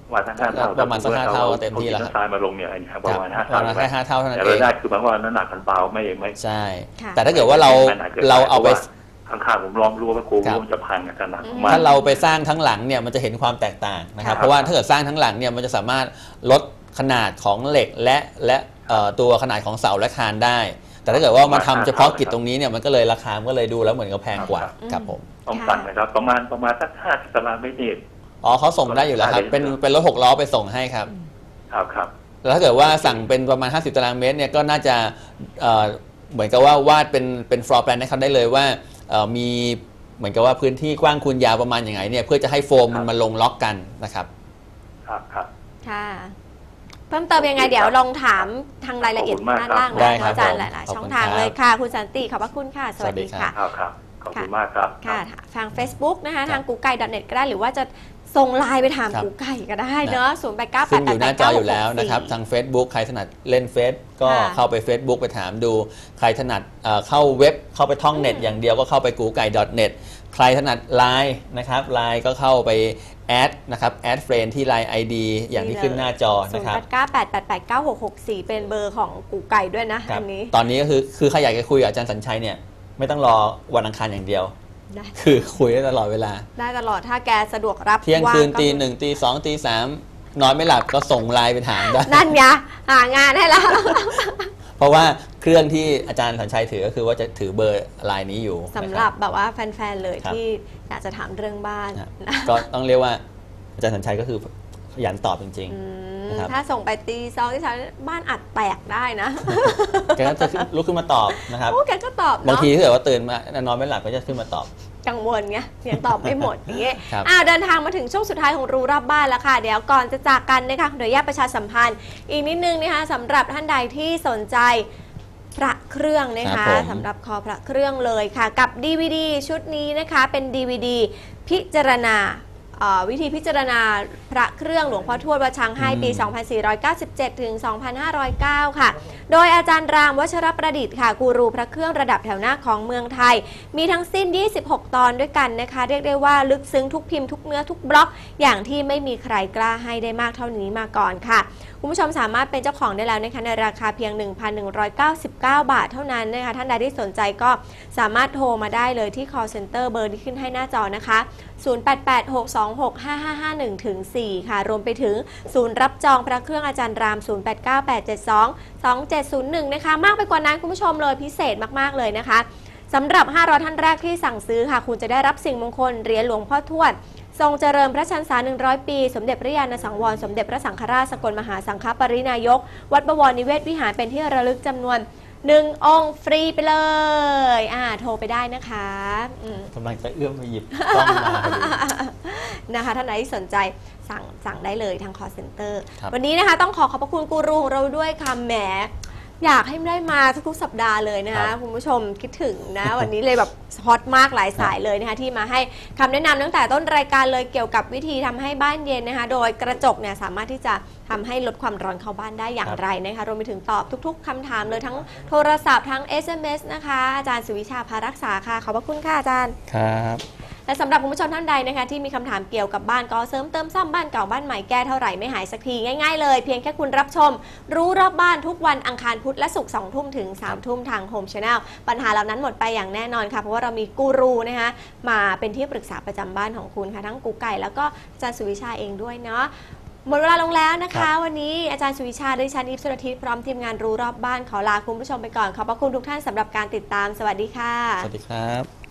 ว่าทั้งห้าเท่าประมาณสักห้าเท่าเต็มที่แล้วครับทรายมาลงเนี่ยประมาณห้าปเท่าระมาณแค่ห้าเท่าเท่านั้นแต่เองรายได้คือหมายว่าน้ำหนักมันเบาไม่ไม่ใช่แต่ถ้าเกิดว่าเราเราเอาไปข้างๆผมลองรู้ว่าโครงมันจะพังกันหนักมากถ้าเราไปสร้างทั้งหลังเนี่ยมันจะเห็นความแตกต่างนะครับเพราะว่าถ้าเกิดสร้างทั้งหลังเนี่ยมันจะสามารถลดขนาดของเหล็กและและตัวขนาดของเสาและคานได้แต่ถ้าเกิดว่ามาทำเฉพาะกิจตรงนี้เนี่ยมันก็เลยราคามันก็เลยดูแล้วเหมือนกับแพงกว่าครับผมต้องสั่งนะครับประมาณประมาณสักห้าสิบตารางเมตรนี่อ๋อเขาส่งได้อยู่แล้วครับเป็นเป็นรถหกล้อไปส่งให้ครับครับครับแล้วถ้าเกิดว่าสั่งเป็นประมาณห้าสิบตารางเมตรเนี่ยก็น่าจะเหมือนกับว่าวาดเป็นเป็นฟลอร์แพลนให้เขาได้เลยว่ามีเหมือนกับว่าพื้นที่กว้างคูณยาวประมาณอย่างไรเนี่ยเพื่อจะให้โฟมมันมาลงล็อกกันนะครับครับครับค่ะเพิ่มเติมยังไงเดี๋ยวลองถามทางรายละเอียดด้านล่างได้ครับอาจารย์หลายๆช่องทางเลยค่ะคุณสันติขอบพระคุณค่ะสวัสดีค่ะครับขอบคุณมากครับค่ะทาง Facebook นะคะทางกูไก่ ดอท เน็ต ก็ได้หรือว่าจะส่งไลน์ไปถามกูไก่ก็ได้เนอะศูนย์ แปด เก้า แปด แปด แปด เก้า หก หก สี่อยู่หน้าจออยู่แล้วนะครับทาง Facebook ใครถนัดเล่นเฟซก็เข้าไป Facebook ไปถามดูใครถนัดเข้าเว็บเข้าไปท่องเน็ตอย่างเดียวก็เข้าไปกูไก่ ดอท เน็ต ใครถนัด ไลน์ นะครับ ไลน์ ก็เข้าไปแอดนะครับแอดเฟรนด์ที่ ไลน์ ไอ ดี อย่างที่ขึ้นหน้าจอนะครับศูนย์ แปด เก้า แปด แปด แปด เก้า หก หก สี่ เป็นเบอร์ของกูไก่ด้วยนะอันนี้ตอนนี้ก็คือคือใครอยากจะคุยกับอาจารย์สัญชัยเนี่ยไม่ต้องรอวันอังคารอย่างเดียวคือคุยได้ตลอดเวลาได้ตลอดถ้าแกสะดวกรับเที่ยงคืนตีหนึ่งตีสองตีสามนอนไม่หลับก็ส่งไลน์ไปถามได้นั่นไงหางานให้แล้วเพราะว่าเครื่องที่อาจารย์สัญชัยถือก็คือว่าจะถือเบอร์ไลน์นี้อยู่สำหรับแบบว่าแฟนๆเลยที่อยากจะถามเรื่องบ้านก็ต้องเรียกว่าอาจารย์สัญชัยก็คือขยันตอบจริงๆถ้าส่งไปตีสองที่สามบ้านอัดแตกได้นะแกก็จะลุกขึ้นมาตอบนะครับโอ้แกก็ตอบบางทีถ้าเกิดว่าตื่นมานอนไม่หลับก็จะขึ้นมาตอบกังวลไงยังตอบไม่หมดอย่างเงี้ยอ่าเดินทางมาถึงช่วงสุดท้ายของรู้รอบบ้านแล้วค่ะเดี๋ยวก่อนจะจากกันนะคะเดี๋ยวญาติประชาสัมพันธ์อีกนิดนึงนะคะสำหรับท่านใดที่สนใจพระเครื่องนะคะสำหรับคอพระเครื่องเลยค่ะกับ ดี วี ดี ชุดนี้นะคะเป็น ดี วี ดี พิจารณาวิธีพิจารณาพระเครื่องหลวงพ่อทวดวัดช้างให้ปี สองพันสี่ร้อยเก้าสิบเจ็ด ถึง สองพันห้าร้อยเก้า ค่ะโดยอาจารย์รามวชรประดิษฐ์ค่ะกูรูพระเครื่องระดับแถวหน้าของเมืองไทยมีทั้งสิ้นยี่สิบหกตอนด้วยกันนะคะเรียกได้ว่าลึกซึ้งทุกพิมพ์ทุกเนื้อทุกบล็อกอย่างที่ไม่มีใครกล้าให้ได้มากเท่านี้มาก่อนค่ะคุณผู้ชมสามารถเป็นเจ้าของได้แล้วนะคะในราคาเพียง หนึ่งพันหนึ่งร้อยเก้าสิบเก้า บาทเท่านั้นนะคะท่านใดที่สนใจก็สามารถโทรมาได้เลยที่ call center เบอร์ที่ขึ้นให้หน้าจอนะคะศูนย์ แปด แปด หก สอง หก ห้า ห้า ห้า หนึ่ง ถึง สี่ค่ะรวมไปถึงศูนย์รับจองพระเครื่องอาจารย์รามศูนย์ แปด เก้า แปด เจ็ด สอง สอง เจ็ด ศูนย์ หนึ่งนะคะมากไปกว่านั้นคุณผู้ชมเลยพิเศษมากๆเลยนะคะสำหรับห้าร้อยท่านแรกที่สั่งซื้อค่ะคุณจะได้รับสิ่งมงคลเหรียญหลวงพ่อทวดทรงเจริญพระชนษาหนึ่งร้อยปีสมเด็จพระญาณสังวรสมเด็จพระสังฆราชสกลมหาสังฆปรินายกวัดบวรนิเวศวิหารเป็นที่ระลึกจำนวนหนึ่งองค์ฟรีไปเลยอ่าโทรไปได้นะคะกำลังจะเอื้อมไปหยิบกล้องมานะคะท่านไหนที่สนใจสั่งสั่งได้เลยทาง call center วันนี้นะคะต้องขอขอบพระคุณกูรูของเราด้วยค่ะแหมอยากให้ได้มาทุกๆสัปดาห์เลยนะคะคุณผู้ชมคิดถึงนะวันนี้เลยแบบฮอตมากหลายสายเลยนะคะที่มาให้คำแนะนำตั้งแต่ต้นรายการเลยเกี่ยวกับวิธีทำให้บ้านเย็นนะคะโดยกระจกเนี่ยสามารถที่จะทำให้ลดความร้อนเข้าบ้านได้อย่างไรนะคะรวมไปถึงตอบทุกๆคำถามเลยทั้งโทรศัพท์ทั้ง เอส เอ็ม เอส นะคะอาจารย์สุวิชาภารักษาค่ะขอบพระคุณค่ะอาจารย์ครับและสำหรับคุณผู้ชมท่านใดนะคะที่มีคำถามเกี่ยวกับบ้านก็เสริมเติมซ่อมบ้านเก่าบ้านใหม่แก้เท่าไหร่ไม่หายสักทีง่ายๆเลยเพียงแค่คุณรับชมรู้รอบบ้านทุกวันอังคารพุธและศุกร์สองทุ่มถึงสามทุ่มทาง Home Channel ปัญหาเหล่านั้นหมดไปอย่างแน่นอนค่ะเพราะว่าเรามีกูรูนะคะมาเป็นที่ปรึกษาประจำบ้านของคุณค่ะทั้งกูไก่แล้วก็อาจารย์สุวิชาเองด้วยเนาะหมดเวลาลงแล้วนะคะวันนี้อาจารย์สุวิชาดิฉันอีฟสุรทิพย์พร้อมทีมงานรู้รอบบ้านขอลาคุณผู้ชมไปก่อนขอบพระคุณทุกท่านสำหรับการติดตามสวัสดีค่ะสวัสดีครับ